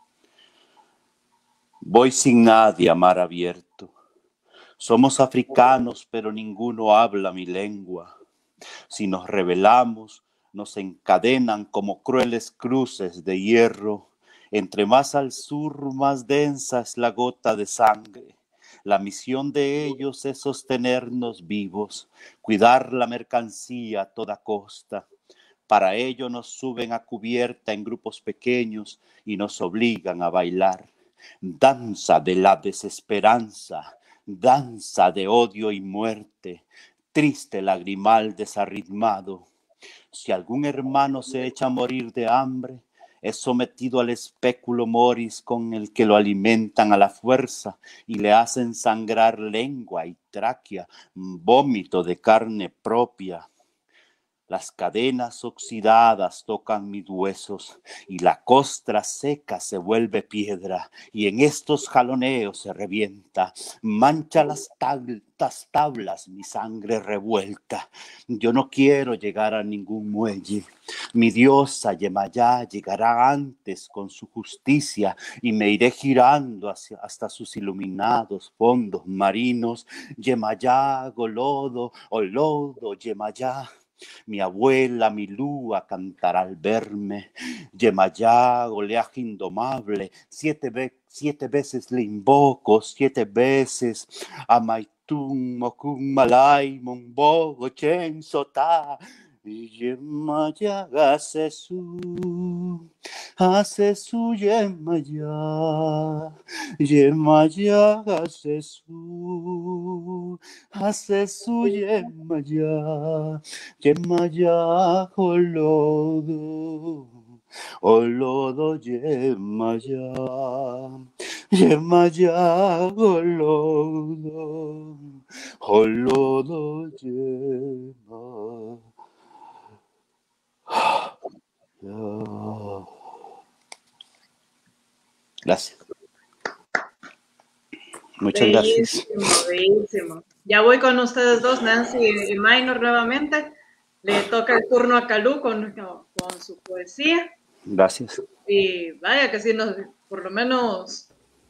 voy sin nadie a mar abierto. Somos africanos, pero ninguno habla mi lengua. Si nos rebelamos, nos encadenan como crueles cruces de hierro. Entre más al sur, más densa es la gota de sangre. La misión de ellos es sostenernos vivos, cuidar la mercancía a toda costa. Para ello nos suben a cubierta en grupos pequeños y nos obligan a bailar. Danza de la desesperanza, danza de odio y muerte, triste lagrimal desarritmado. Si algún hermano se echa a morir de hambre, es sometido al espéculo moris con el que lo alimentan a la fuerza y le hacen sangrar lengua y tráquea, vómito de carne propia. Las cadenas oxidadas tocan mis huesos y la costra seca se vuelve piedra y en estos jaloneos se revienta, mancha las tablas, tablas mi sangre revuelta. Yo no quiero llegar a ningún muelle. Mi diosa Yemayá llegará antes con su justicia y me iré girando hacia, hasta sus iluminados fondos marinos. Yemayá, Golodo, Olodo, Yemayá. Mi abuela, mi lúa, cantará al verme. Yemayá, oleaje indomable, siete, ve siete veces le invoco, siete veces. Amaitun, mokun, malay, monbogo, chen, sotá. Yemayá, hace su, hace su Yemayá, Yemayá, hace su, hace su Yemayá, Yemayá, Golodo, Olodo Yemaya, Yemaya, Olodo, Olodo Yemaya. Gracias. Muchas Bellísimo, gracias. bellísimo. Ya voy con ustedes dos, Nancy y Minor, nuevamente. Le toca el turno a Calú con, con su poesía. Gracias. Y vaya que sí, nos, por lo menos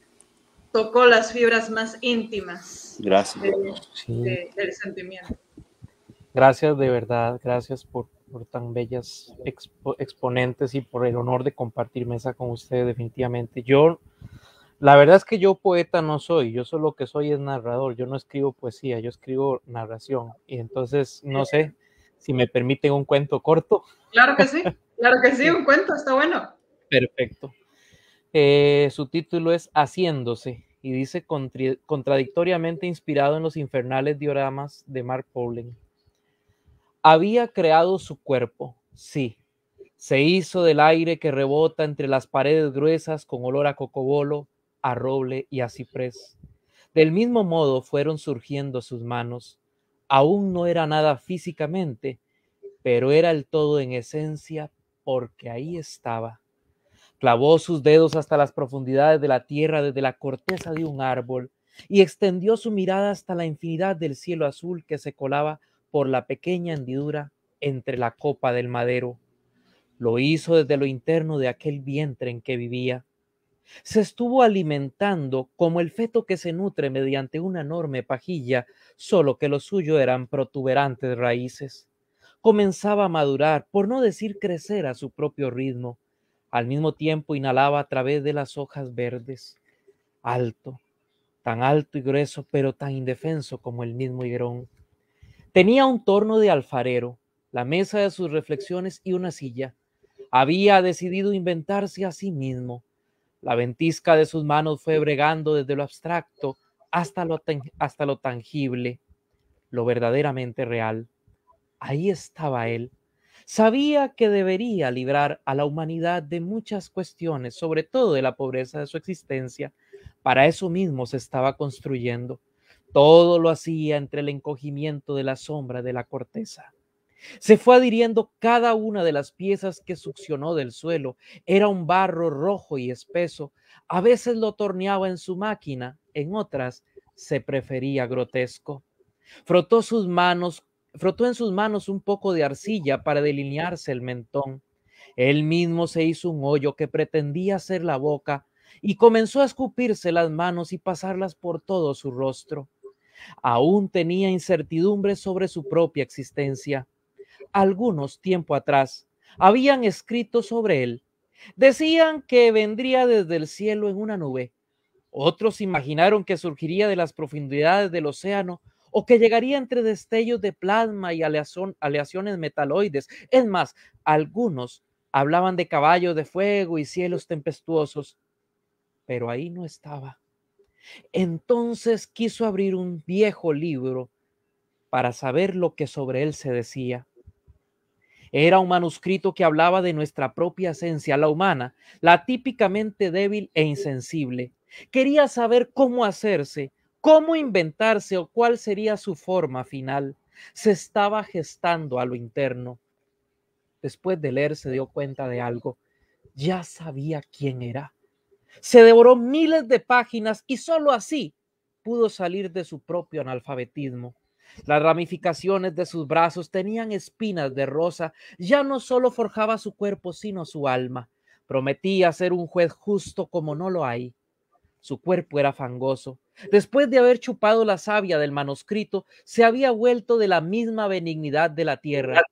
tocó las fibras más íntimas. Gracias. De, Sí. de, del sentimiento. Gracias de verdad, gracias por, por tan bellas expo, exponentes y por el honor de compartir mesa con ustedes definitivamente. Yo, la verdad es que yo poeta no soy, yo solo lo que soy es narrador, yo no escribo poesía, yo escribo narración. Y entonces, no sé si me permiten un cuento corto. Claro que sí, claro que sí, un cuento, está bueno. Perfecto. Eh, su título es Haciéndose y dice contra, contradictoriamente inspirado en los infernales dioramas de Mark Pauling. Había creado su cuerpo, sí. Se hizo del aire que rebota entre las paredes gruesas con olor a cocobolo, a roble y a ciprés. Del mismo modo fueron surgiendo sus manos. Aún no era nada físicamente, pero era el todo en esencia porque ahí estaba. Clavó sus dedos hasta las profundidades de la tierra desde la corteza de un árbol y extendió su mirada hasta la infinidad del cielo azul que se colaba por la pequeña hendidura entre la copa del madero. Lo hizo desde lo interno de aquel vientre en que vivía. Se estuvo alimentando como el feto que se nutre mediante una enorme pajilla, solo que lo suyo eran protuberantes raíces. Comenzaba a madurar, por no decir crecer a su propio ritmo. Al mismo tiempo inhalaba a través de las hojas verdes. Alto, tan alto y grueso, pero tan indefenso como el mismo higuerón. Tenía un torno de alfarero, la mesa de sus reflexiones y una silla. Había decidido inventarse a sí mismo. La ventisca de sus manos fue bregando desde lo abstracto hasta lo, hasta lo tangible, lo verdaderamente real. Ahí estaba él. Sabía que debería librar a la humanidad de muchas cuestiones, sobre todo de la pobreza de su existencia. Para eso mismo se estaba construyendo. Todo lo hacía entre el encogimiento de la sombra de la corteza. Se fue adhiriendo cada una de las piezas que succionó del suelo. Era un barro rojo y espeso. A veces lo torneaba en su máquina, en otras se prefería grotesco. Frotó sus manos, frotó en sus manos un poco de arcilla para delinearse el mentón. Él mismo se hizo un hoyo que pretendía ser la boca y comenzó a escupirse las manos y pasarlas por todo su rostro. Aún tenía incertidumbre sobre su propia existencia. Algunos, tiempo atrás, habían escrito sobre él. Decían que vendría desde el cielo en una nube. Otros imaginaron que surgiría de las profundidades del océano o que llegaría entre destellos de plasma y aleación, aleaciones metaloides. Es más, algunos hablaban de caballos de fuego y cielos tempestuosos, pero ahí no estaba. Entonces quiso abrir un viejo libro para saber lo que sobre él se decía. Era un manuscrito que hablaba de nuestra propia esencia, la humana, la típicamente débil e insensible. Quería saber cómo hacerse, cómo inventarse o cuál sería su forma final. Se estaba gestando a lo interno. Después de leer se dio cuenta de algo. Ya sabía quién era. Se devoró miles de páginas y solo así pudo salir de su propio analfabetismo. Las ramificaciones de sus brazos tenían espinas de rosa. Ya no solo forjaba su cuerpo, sino su alma. Prometía ser un juez justo como no lo hay. Su cuerpo era fangoso. Después de haber chupado la savia del manuscrito, se había vuelto de la misma benignidad de la tierra.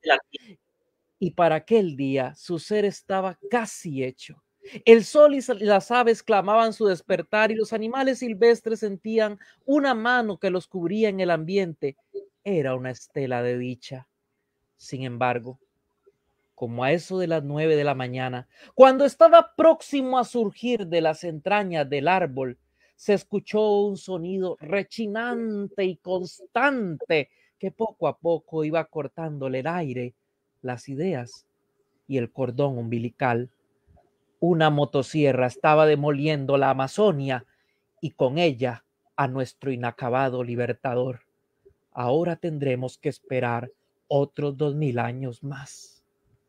Y para aquel día su ser estaba casi hecho. El sol y las aves clamaban su despertar y los animales silvestres sentían una mano que los cubría en el ambiente. Era una estela de dicha. Sin embargo, como a eso de las nueve de la mañana, cuando estaba próximo a surgir de las entrañas del árbol, se escuchó un sonido rechinante y constante que poco a poco iba cortándole el aire, las ideas y el cordón umbilical. Una motosierra estaba demoliendo la Amazonia y con ella a nuestro inacabado libertador. Ahora tendremos que esperar otros dos mil años más.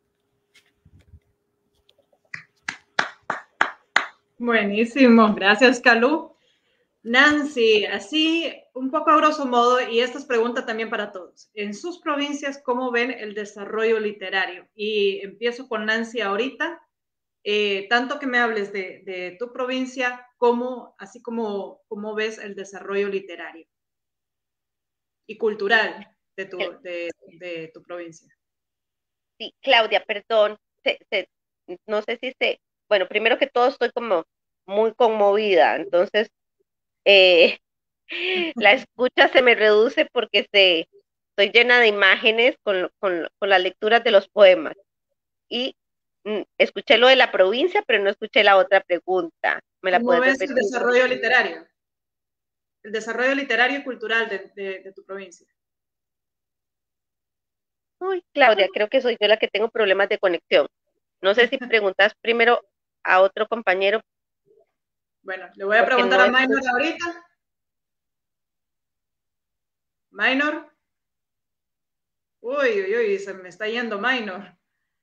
Buenísimo, gracias, Calú. Nancy, así un poco a grosso modo, y esta es pregunta también para todos. En sus provincias, ¿cómo ven el desarrollo literario? Y empiezo con Nancy ahorita. Eh, tanto que me hables de, de tu provincia, como, así como, como ves el desarrollo literario y cultural de tu, de, de tu provincia. Sí, Claudia, perdón, se, se, no sé si se, bueno, primero que todo estoy como muy conmovida, entonces eh, la escucha se me reduce porque se, estoy llena de imágenes con, con, con las lecturas de los poemas. Y mm, escuché lo de la provincia, pero no escuché la otra pregunta. ¿Me la ¿Cómo puedes ves repetir? el desarrollo literario? El desarrollo literario y cultural de, de, de tu provincia. Uy, Claudia, creo que soy yo la que tengo problemas de conexión. No sé si preguntas primero a otro compañero. Bueno, le voy a preguntar no a Minor es... ahorita. Minor. Uy, uy, uy, se me está yendo Minor.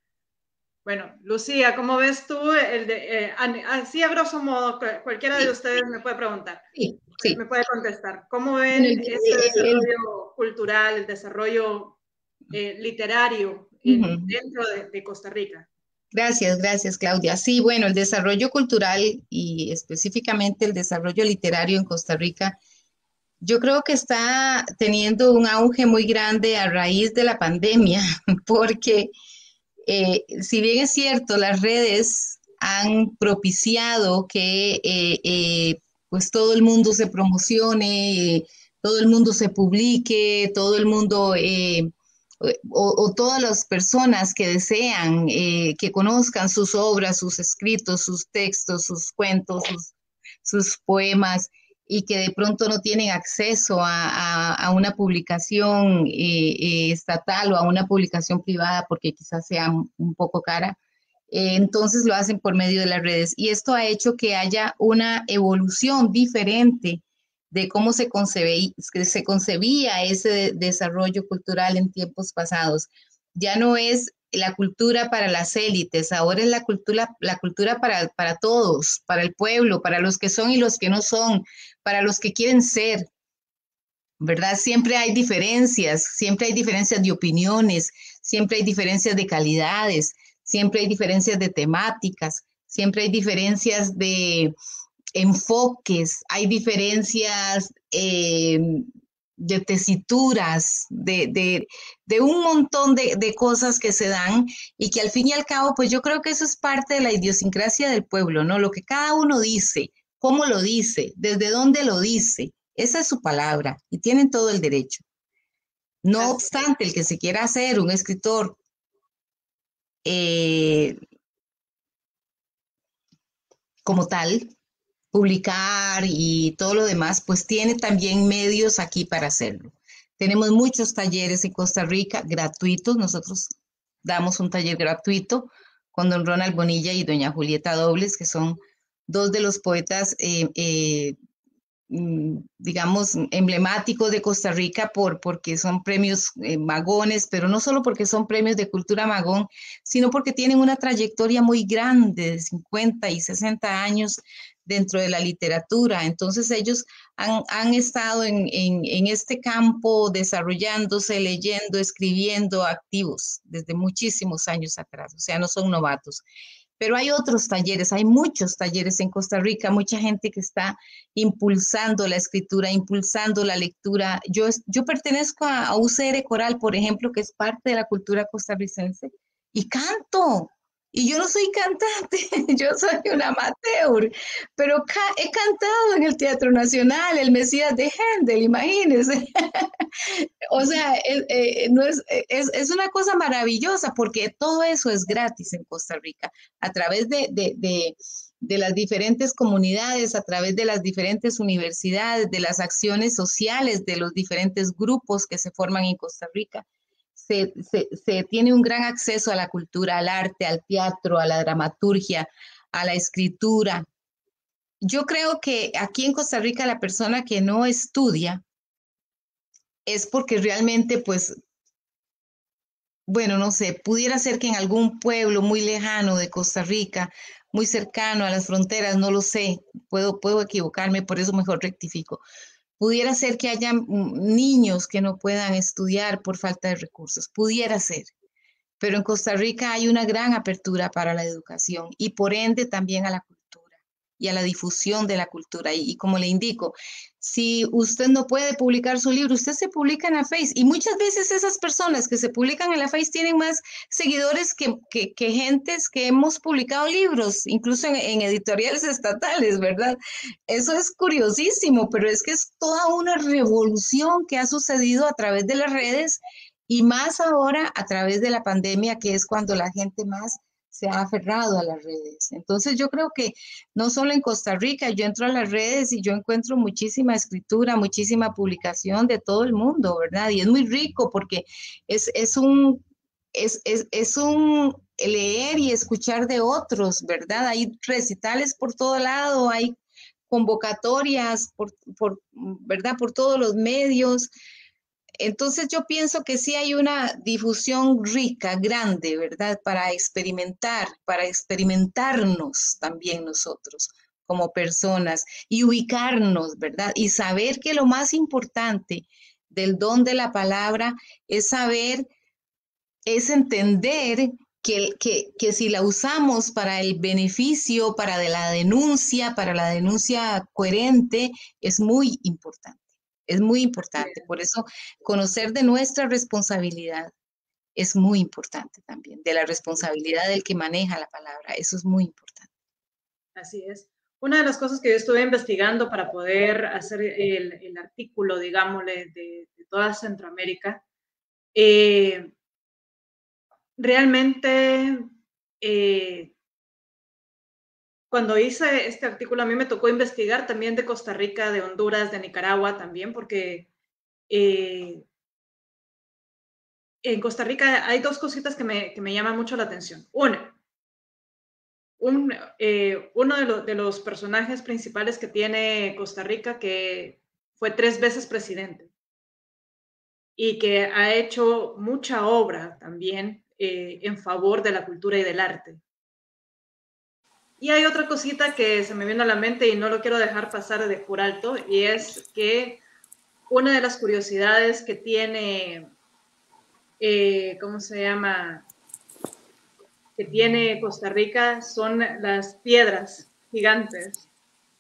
Bueno, Lucía, ¿cómo ves tú el de, eh, así a grosso modo, cualquiera sí. de ustedes me puede preguntar, sí, sí. me puede contestar, ¿cómo ven el, ese el, desarrollo el, cultural, el desarrollo eh, literario en, uh-huh. dentro de, de Costa Rica? Gracias, gracias, Claudia. Sí, bueno, el desarrollo cultural y específicamente el desarrollo literario en Costa Rica, yo creo que está teniendo un auge muy grande a raíz de la pandemia, porque eh, si bien es cierto, las redes han propiciado que eh, eh, pues todo el mundo se promocione, eh, todo el mundo se publique, todo el mundo... Eh, O, o todas las personas que desean eh, que conozcan sus obras, sus escritos, sus textos, sus cuentos, sus, sus poemas, y que de pronto no tienen acceso a, a, a una publicación eh, eh, estatal o a una publicación privada porque quizás sea un poco cara, eh, entonces lo hacen por medio de las redes. Y esto ha hecho que haya una evolución diferente de cómo se concebía, se concebía ese desarrollo cultural en tiempos pasados. Ya no es la cultura para las élites, ahora es la cultura, la cultura para, para todos, para el pueblo, para los que son y los que no son, para los que quieren ser, ¿verdad? Siempre hay diferencias, siempre hay diferencias de opiniones, siempre hay diferencias de calidades, siempre hay diferencias de temáticas, siempre hay diferencias de enfoques, hay diferencias eh, de tesituras, de, de, de un montón de, de cosas que se dan y que al fin y al cabo, pues yo creo que eso es parte de la idiosincrasia del pueblo, ¿no? Lo que cada uno dice, cómo lo dice, desde dónde lo dice, esa es su palabra y tienen todo el derecho. No obstante, el que se quiera hacer un escritor eh, como tal, publicar y todo lo demás, pues tiene también medios aquí para hacerlo. Tenemos muchos talleres en Costa Rica gratuitos. Nosotros damos un taller gratuito con don Ronald Bonilla y doña Julieta Dobles, que son dos de los poetas, eh, eh, digamos, emblemáticos de Costa Rica por, porque son premios eh, magones, pero no solo porque son premios de cultura magón, sino porque tienen una trayectoria muy grande de cincuenta y sesenta años dentro de la literatura. Entonces ellos han, han estado en, en, en este campo desarrollándose, leyendo, escribiendo, activos desde muchísimos años atrás, o sea, no son novatos. Pero hay otros talleres, hay muchos talleres en Costa Rica, mucha gente que está impulsando la escritura, impulsando la lectura. Yo, yo pertenezco a, a U C R Coral, por ejemplo, que es parte de la cultura costarricense, y canto. Y yo no soy cantante, yo soy una amateur, pero ca he cantado en el Teatro Nacional, el Mesías de Händel, imagínense. O sea, es, eh, no es, es, es una cosa maravillosa porque todo eso es gratis en Costa Rica, a través de, de, de, de las diferentes comunidades, a través de las diferentes universidades, de las acciones sociales, de los diferentes grupos que se forman en Costa Rica. Se, se, se tiene un gran acceso a la cultura, al arte, al teatro, a la dramaturgia, a la escritura. Yo creo que aquí en Costa Rica la persona que no estudia es porque realmente, pues, bueno, no sé, pudiera ser que en algún pueblo muy lejano de Costa Rica, muy cercano a las fronteras, no lo sé, puedo, puedo equivocarme, por eso mejor rectifico. Pudiera ser que haya niños que no puedan estudiar por falta de recursos, pudiera ser. Pero en Costa Rica hay una gran apertura para la educación y por ende también a la cultura y a la difusión de la cultura. Y, y como le indico, si usted no puede publicar su libro, usted se publica en la Face. Y muchas veces esas personas que se publican en la Face tienen más seguidores que, que, que gentes que hemos publicado libros, incluso en, en editoriales estatales, ¿verdad? Eso es curiosísimo, pero es que es toda una revolución que ha sucedido a través de las redes y más ahora a través de la pandemia, que es cuando la gente más se ha aferrado a las redes. Entonces yo creo que no solo en Costa Rica, yo entro a las redes y yo encuentro muchísima escritura, muchísima publicación de todo el mundo, ¿verdad? Y es muy rico porque es, es un, es, es, es un leer y escuchar de otros, ¿verdad? Hay recitales por todo lado, hay convocatorias por, por, ¿verdad? Por todos los medios. Entonces yo pienso que sí hay una difusión rica, grande, ¿verdad? Para experimentar, para experimentarnos también nosotros como personas y ubicarnos, ¿verdad? Y saber que lo más importante del don de la palabra es saber, es entender que, que, que si la usamos para el beneficio, para de la denuncia, para la denuncia coherente, es muy importante. Es muy importante. Por eso, conocer de nuestra responsabilidad es muy importante también, de la responsabilidad del que maneja la palabra. Eso es muy importante. Así es. Una de las cosas que yo estuve investigando para poder hacer el, el artículo, digámosle, de, de toda Centroamérica, eh, realmente, eh, cuando hice este artículo, a mí me tocó investigar también de Costa Rica, de Honduras, de Nicaragua también, porque eh, en Costa Rica hay dos cositas que me, que me llaman mucho la atención. Una, un, eh, uno de, lo, de los personajes principales que tiene Costa Rica, que fue tres veces presidente y que ha hecho mucha obra también eh, en favor de la cultura y del arte. Y hay otra cosita que se me viene a la mente y no lo quiero dejar pasar de por alto, y es que una de las curiosidades que tiene, eh, ¿cómo se llama? Que tiene Costa Rica son las piedras gigantes,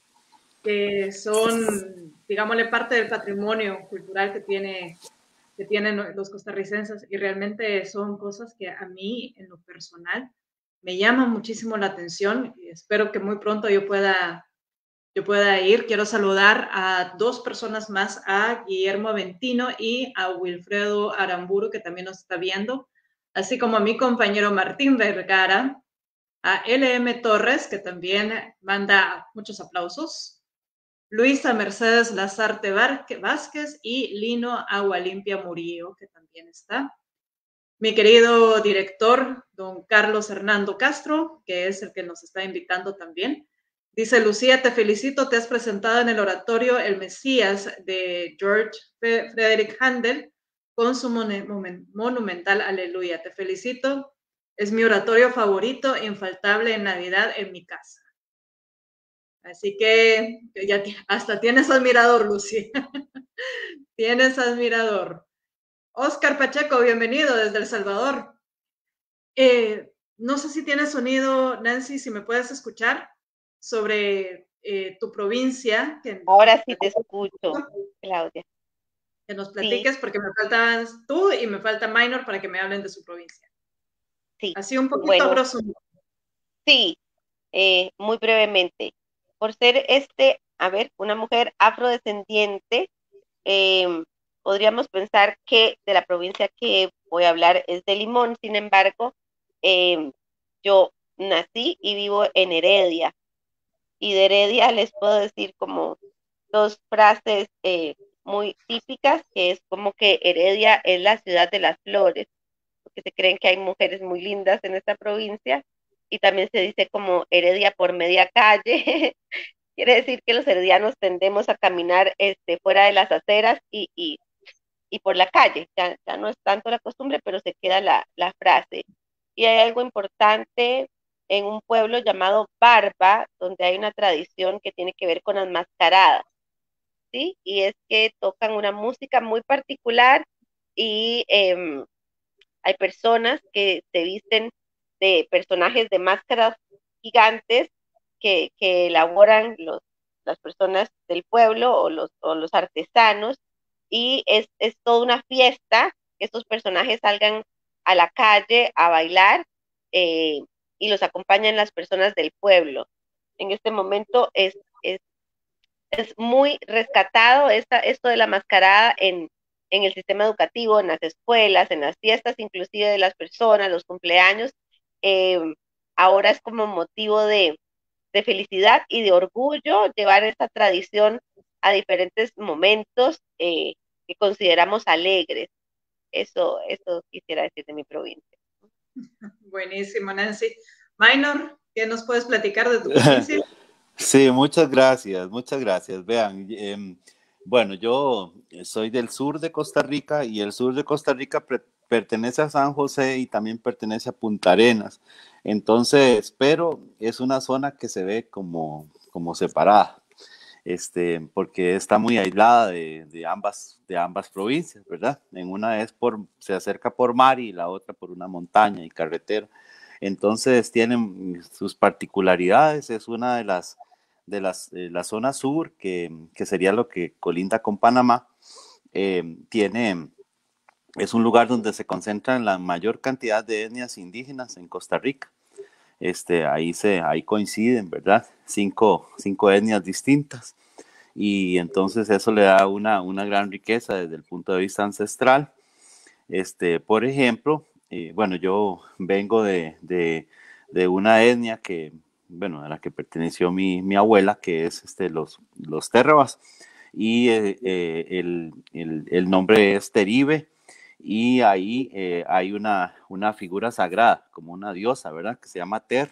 que son, digámosle, parte del patrimonio cultural que, tiene, que tienen los costarricenses, y realmente son cosas que a mí, en lo personal, me llaman muchísimo la atención y espero que muy pronto yo pueda, yo pueda ir. Quiero saludar a dos personas más, a Guillermo Aventino y a Wilfredo Aramburu, que también nos está viendo, así como a mi compañero Martín Vergara, a L M Torres, que también manda muchos aplausos, Luisa Mercedes Lazarte Vázquez y Lino Agualimpia Murillo, que también está. Mi querido director, don Carlos Hernando Castro, que es el que nos está invitando también. Dice: Lucía, te felicito, te has presentado en el oratorio El Mesías de George Frederick Handel con su monumental Aleluya. Te felicito, es mi oratorio favorito, infaltable en Navidad en mi casa. Así que ya hasta tienes admirador, Lucía. Tienes admirador. Oscar Pacheco, bienvenido desde El Salvador. Eh, no sé si tienes sonido, Nancy, si me puedes escuchar sobre eh, tu provincia. Que Ahora sí te escucho, Claudia. Que nos platiques, sí, porque me faltas tú y me falta Minor para que me hablen de su provincia. Sí. Así un poquito bueno, grosso. Sí, eh, muy brevemente. Por ser este, a ver, una mujer afrodescendiente, eh, podríamos pensar que de la provincia que voy a hablar es de Limón. Sin embargo, eh, yo nací y vivo en Heredia. Y de Heredia les puedo decir como dos frases eh, muy típicas, que es como que Heredia es la ciudad de las flores, porque se creen que hay mujeres muy lindas en esta provincia. y también se dice como Heredia por media calle. Quiere decir que los heredianos tendemos a caminar este, fuera de las aceras y, y, y por la calle. Ya, ya no es tanto la costumbre, pero se queda la, la frase. Y hay algo importante en un pueblo llamado Barba, donde hay una tradición que tiene que ver con las mascaradas, ¿sí? Y es que tocan una música muy particular y eh, hay personas que se visten de personajes de máscaras gigantes que, que elaboran los, las personas del pueblo o los, o los artesanos, y es, es toda una fiesta que estos personajes salgan a la calle a bailar, eh, y los acompañan las personas del pueblo. En este momento es, es, es muy rescatado esta, esto de la mascarada en, en el sistema educativo, en las escuelas, en las fiestas inclusive de las personas, los cumpleaños. Eh, ahora es como motivo de, de felicidad y de orgullo llevar esta tradición a diferentes momentos eh, que consideramos alegres. Eso, eso quisiera decir de mi provincia. Buenísimo, Nancy. Minor, ¿qué nos puedes platicar de tu provincia? Sí, muchas gracias, muchas gracias. Vean, eh, bueno, yo soy del sur de Costa Rica y el sur de Costa Rica pertenece a San José y también pertenece a Punta Arenas. Entonces, pero es una zona que se ve como, como separada, este, porque está muy aislada de, de, ambas, de ambas provincias, ¿verdad? En una es por, se acerca por mar y la otra por una montaña y carretera. Entonces tienen sus particularidades, es una de las de las, eh, la zona sur, que, que sería lo que colinda con Panamá, eh, tiene, es un lugar donde se concentran la mayor cantidad de etnias indígenas en Costa Rica. Este, ahí, se, ahí coinciden, ¿verdad? Cinco, cinco etnias distintas. Y entonces eso le da una, una gran riqueza desde el punto de vista ancestral. Este, por ejemplo, eh, bueno, yo vengo de, de, de una etnia que, bueno, a la que perteneció mi, mi abuela, que es este, los, los Terrabas, y eh, eh, el, el, el nombre es Teribe, y ahí eh, hay una, una figura sagrada, como una diosa, ¿verdad?, que se llama Ter.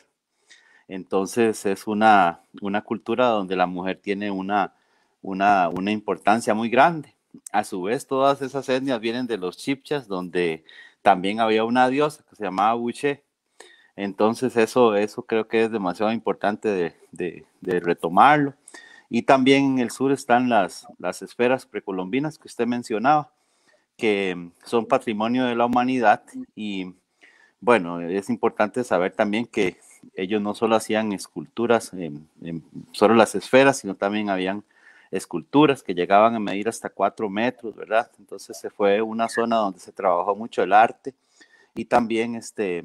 Entonces es una, una cultura donde la mujer tiene una, una, una importancia muy grande. A su vez, todas esas etnias vienen de los Chibchas, donde también había una diosa que se llamaba Buche. Entonces eso, eso creo que es demasiado importante de, de, de retomarlo. Y también en el sur están las, las esferas precolombinas que usted mencionaba, que son patrimonio de la humanidad. Y bueno, es importante saber también que ellos no solo hacían esculturas, en, en solo las esferas, sino también habían esculturas que llegaban a medir hasta cuatro metros, ¿verdad? Entonces se fue una zona donde se trabajó mucho el arte, y también este...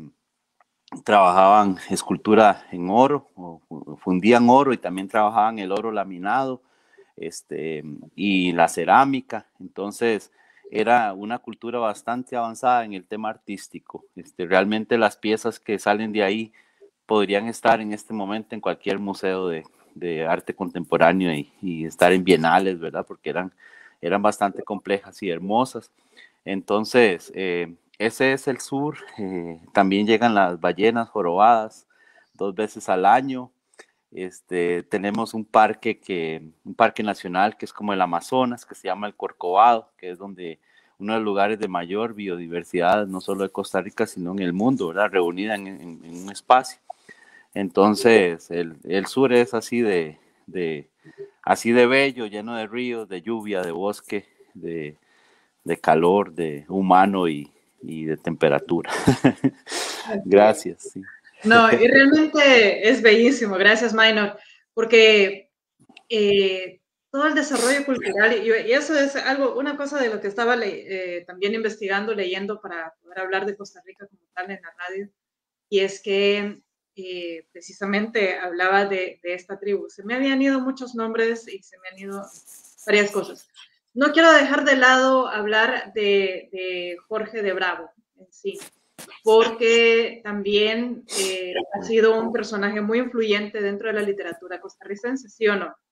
trabajaban escultura en oro, o fundían oro, y también trabajaban el oro laminado, este, y la cerámica. Entonces era una cultura bastante avanzada en el tema artístico. Este, realmente las piezas que salen de ahí podrían estar en este momento en cualquier museo de, de arte contemporáneo y, y estar en bienales, ¿verdad? Porque eran, eran bastante complejas y hermosas. Entonces, eh, ese es el sur. Eh, también llegan las ballenas jorobadas dos veces al año. Este, tenemos un parque, que, un parque nacional que es como el Amazonas, que se llama el Corcovado, que es donde uno de los lugares de mayor biodiversidad, no solo de Costa Rica, sino en el mundo, ¿verdad? Reunida en, en, en un espacio. Entonces, el, el sur es así de, de, así de bello, lleno de ríos, de lluvia, de bosque, de, de calor, de humano y, y de temperatura. Gracias. Sí. No, y realmente es bellísimo, gracias Minor, porque eh, todo el desarrollo cultural, y, y eso es algo, una cosa de lo que estaba eh, también investigando, leyendo para poder hablar de Costa Rica como tal en la radio, y es que eh, precisamente hablaba de, de esta tribu. Se me habían ido muchos nombres y se me han ido varias cosas. No quiero dejar de lado hablar de, de Jorge de Bravo en sí, porque también eh, ha sido un personaje muy influyente dentro de la literatura costarricense, ¿sí o no?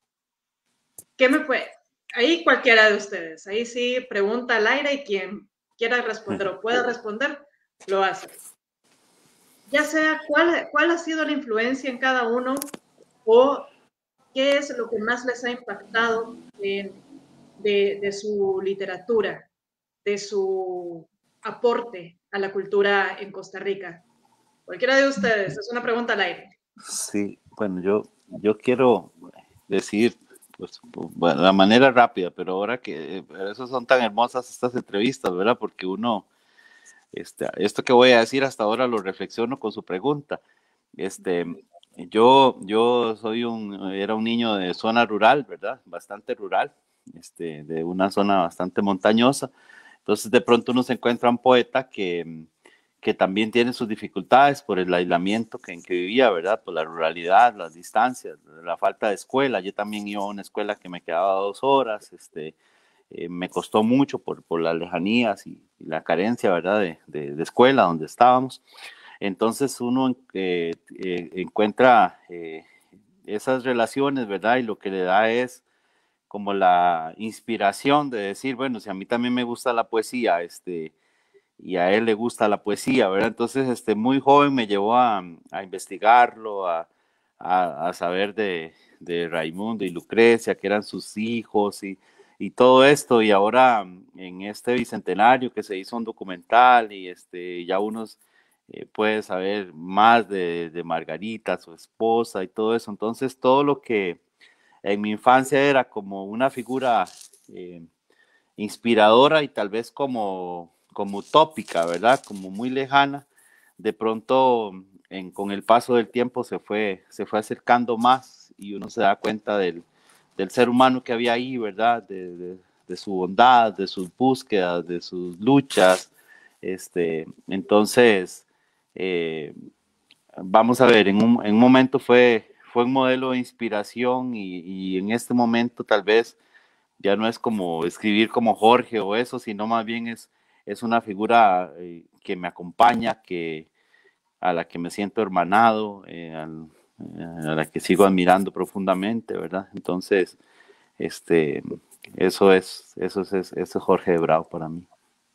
¿Qué me puede? Ahí cualquiera de ustedes, ahí sí, pregunta al aire y quien quiera responder o pueda responder, lo hace. ya sea cuál, cuál ha sido la influencia en cada uno o qué es lo que más les ha impactado en, de, de su literatura, de su aporte a la cultura en Costa Rica. Cualquiera de ustedes, es una pregunta al aire. Sí, bueno, yo, yo quiero decir, pues, bueno, la manera rápida, pero ahora que, por eso son tan hermosas estas entrevistas, ¿verdad? Porque uno, este, esto que voy a decir hasta ahora lo reflexiono con su pregunta. Este, yo, yo soy un, era un niño de zona rural, ¿verdad? Bastante rural, este, de una zona bastante montañosa. Entonces, de pronto uno se encuentra un poeta que, que también tiene sus dificultades por el aislamiento que, en que vivía, ¿verdad? Por la ruralidad, las distancias, la falta de escuela. Yo también iba a una escuela que me quedaba dos horas, este, eh, me costó mucho por, por las lejanías y, y la carencia, ¿verdad? De, de, de escuela donde estábamos. Entonces uno eh, eh, encuentra eh, esas relaciones, ¿verdad? Y lo que le da es como la inspiración de decir, bueno, si a mí también me gusta la poesía, este, y a él le gusta la poesía, ¿verdad? Entonces, este, muy joven me llevó a, a investigarlo, a, a, a saber de, de Raimundo y Lucrecia, que eran sus hijos y, y todo esto, y ahora en este bicentenario que se hizo un documental y este, ya unos eh, puede saber más de, de Margarita, su esposa y todo eso, entonces todo lo que en mi infancia era como una figura eh, inspiradora y tal vez como, como utópica, ¿verdad? Como muy lejana. De pronto, en, con el paso del tiempo se fue, se fue acercando más y uno se da cuenta del, del ser humano que había ahí, ¿verdad? De, de, de su bondad, de sus búsquedas, de sus luchas. Este, entonces, eh, vamos a ver, en un, en un momento fue, fue un modelo de inspiración y, y en este momento tal vez ya no es como escribir como Jorge o eso, sino más bien es, es una figura eh, que me acompaña, que, a la que me siento hermanado, eh, al, a la que sigo admirando profundamente, ¿verdad? Entonces, este, eso es, eso es, eso es Jorge de Bravo para mí.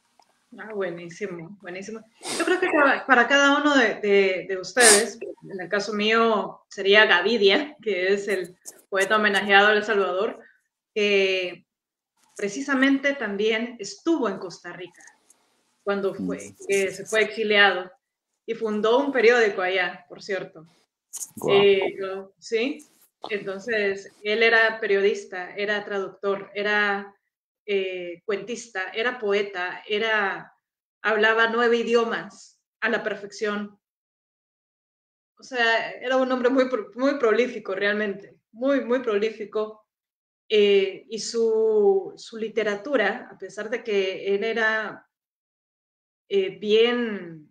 Ah, buenísimo, buenísimo. Yo creo que para, para cada uno de, de, de, ustedes, en el caso mío sería Gavidia, que es el poeta homenajeado a El Salvador, que precisamente también estuvo en Costa Rica cuando fue, que se fue exiliado y fundó un periódico allá, por cierto. Wow. Eh, sí, entonces él era periodista, era traductor, era eh, cuentista, era poeta, era, hablaba nueve idiomas a la perfección. O sea, era un hombre muy, muy prolífico realmente, muy, muy prolífico. Eh, y su, su literatura, a pesar de que él era eh, bien,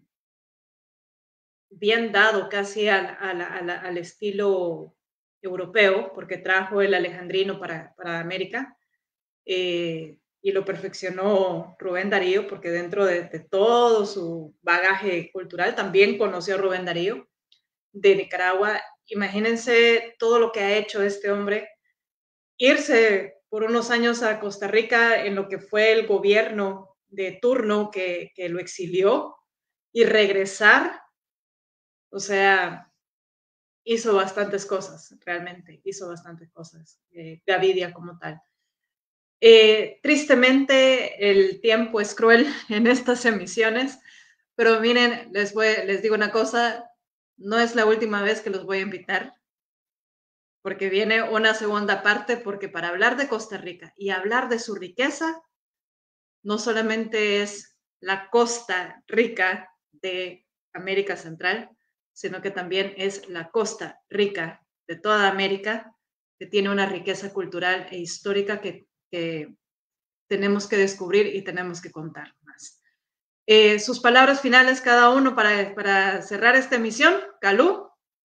bien dado casi al, al, al, al estilo europeo, porque trajo el alejandrino para, para América, eh, y lo perfeccionó Rubén Darío, porque dentro de, de todo su bagaje cultural también conoció a Rubén Darío de Nicaragua. Imagínense todo lo que ha hecho este hombre, irse por unos años a Costa Rica en lo que fue el gobierno de turno que, que lo exilió y regresar, o sea, hizo bastantes cosas, realmente, hizo bastantes cosas, eh, Gavidia como tal. Eh, tristemente, el tiempo es cruel en estas emisiones, pero miren, les, voy, les digo una cosa, no es la última vez que los voy a invitar, porque viene una segunda parte, porque para hablar de Costa Rica y hablar de su riqueza, no solamente es la costa rica de América Central, sino que también es la costa rica de toda América, que tiene una riqueza cultural e histórica que, que tenemos que descubrir y tenemos que contar más. Eh, sus palabras finales cada uno para, para cerrar esta emisión, Calú.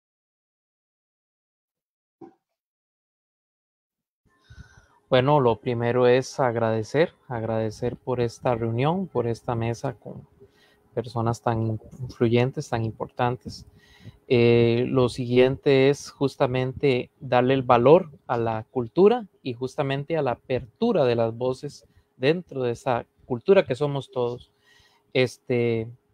Bueno, lo primero es agradecer, agradecer por esta reunión, por esta mesa con personas tan influyentes, tan importantes. Eh, lo siguiente es justamente darle el valor a la cultura y justamente a la apertura de las voces dentro de esa cultura que somos todos. Este,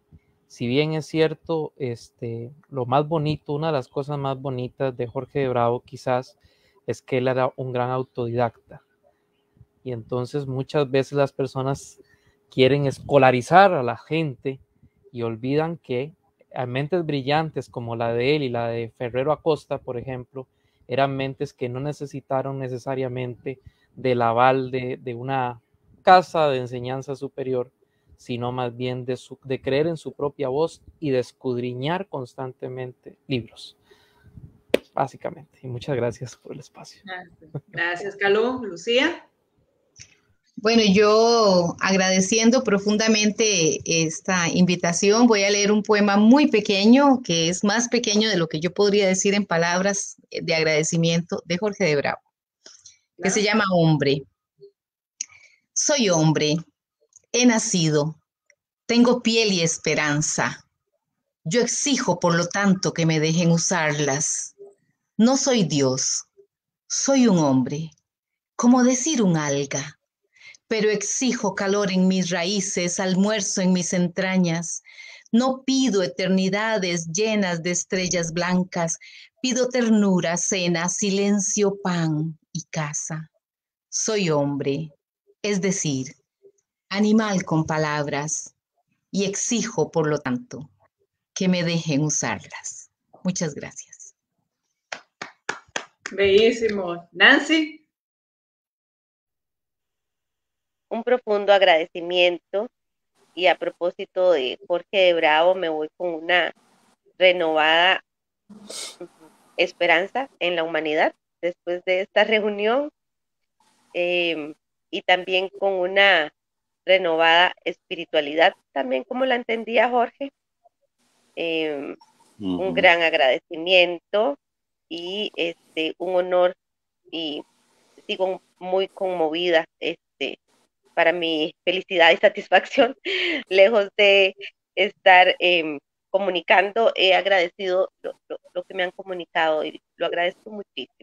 Si bien es cierto, este, lo más bonito, una de las cosas más bonitas de Jorge de Bravo quizás es que él era un gran autodidacta. Y entonces muchas veces las personas quieren escolarizar a la gente y olvidan que a mentes brillantes como la de él y la de Ferrero Acosta, por ejemplo, eran mentes que no necesitaron necesariamente del aval de, de una casa de enseñanza superior, sino más bien de, su, de creer en su propia voz y de escudriñar constantemente libros, básicamente. Y muchas gracias por el espacio. Gracias, Calú. Lucía. Bueno, yo agradeciendo profundamente esta invitación, voy a leer un poema muy pequeño, que es más pequeño de lo que yo podría decir en palabras de agradecimiento, de Jorge de Bravo, que ¿no? Se llama Hombre. Soy hombre, he nacido, tengo piel y esperanza. Yo exijo, por lo tanto, que me dejen usarlas. No soy Dios, soy un hombre, como decir un alga. Pero exijo calor en mis raíces, almuerzo en mis entrañas. No pido eternidades llenas de estrellas blancas, pido ternura, cena, silencio, pan y casa. Soy hombre, es decir, animal con palabras, y exijo, por lo tanto, que me dejen usarlas. Muchas gracias. Bellísimo. Nancy. Un profundo agradecimiento, y a propósito de Jorge de Bravo, me voy con una renovada esperanza en la humanidad después de esta reunión, eh, y también con una renovada espiritualidad, también como la entendía Jorge. Eh, uh-huh. Un gran agradecimiento y este un honor, y sigo muy conmovida, este para mi felicidad y satisfacción, lejos de estar eh, comunicando, he agradecido lo, lo, lo que me han comunicado y lo agradezco muchísimo.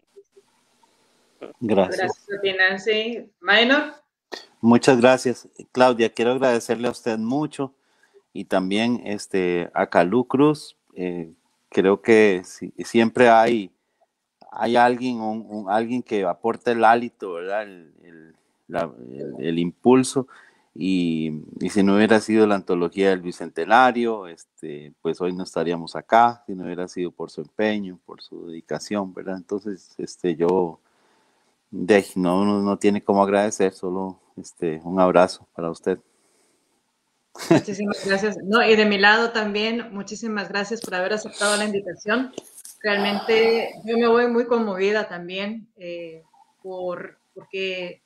Gracias. Gracias a ti, Nancy. Minor. Muchas gracias, Claudia. Quiero agradecerle a usted mucho y también este, a Calú Cruz. Eh, creo que si, siempre hay, hay alguien, un, un, alguien que aporta el hálito, ¿verdad? El, el, la, el, el impulso. Y, y si no hubiera sido la antología del Bicentenario, este, pues hoy no estaríamos acá, si no hubiera sido por su empeño, por su dedicación, ¿verdad? Entonces, este, yo, de, no, no, no tiene cómo agradecer, solo este, un abrazo para usted. Muchísimas gracias. No, y de mi lado también, muchísimas gracias por haber aceptado la invitación. Realmente yo me voy muy conmovida también eh, por, porque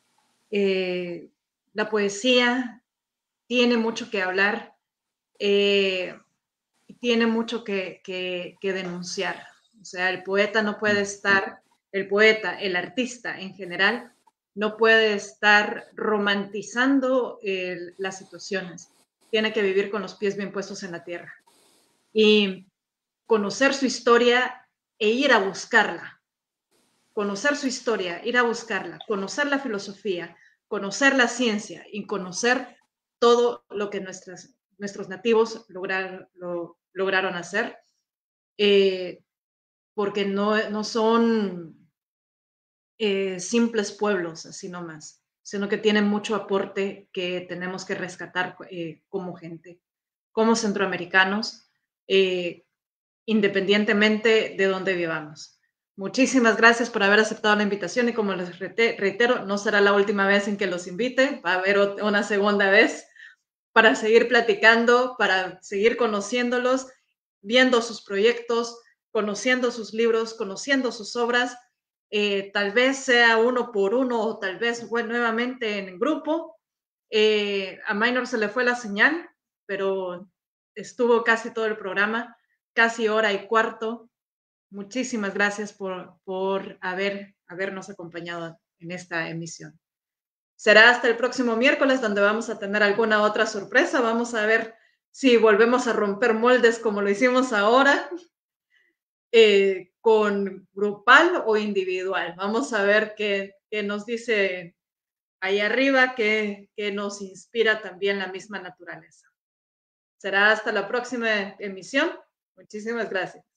eh, la poesía tiene mucho que hablar, eh, tiene mucho que, que, que denunciar. O sea, el poeta no puede estar, el poeta, el artista en general, no puede estar romantizando eh, las situaciones. Tiene que vivir con los pies bien puestos en la tierra. Y conocer su historia e ir a buscarla. Conocer su historia, ir a buscarla, conocer la filosofía, conocer la ciencia y conocer todo lo que nuestras, nuestros nativos lograr, lo, lograron hacer, eh, porque no, no son eh, simples pueblos, así nomás, sino que tienen mucho aporte que tenemos que rescatar eh, como gente, como centroamericanos, eh, independientemente de dónde vivamos. Muchísimas gracias por haber aceptado la invitación y como les reitero, no será la última vez en que los invite, va a haber una segunda vez para seguir platicando, para seguir conociéndolos, viendo sus proyectos, conociendo sus libros, conociendo sus obras, eh, tal vez sea uno por uno o tal vez bueno, nuevamente en grupo. Eh, a Minor se le fue la señal, pero estuvo casi todo el programa, casi hora y cuarto. Muchísimas gracias por, por haber, habernos acompañado en esta emisión. Será hasta el próximo miércoles donde vamos a tener alguna otra sorpresa. Vamos a ver si volvemos a romper moldes como lo hicimos ahora, eh, con grupal o individual. Vamos a ver qué, qué nos dice ahí arriba, qué, qué nos inspira también la misma naturaleza. Será hasta la próxima emisión. Muchísimas gracias.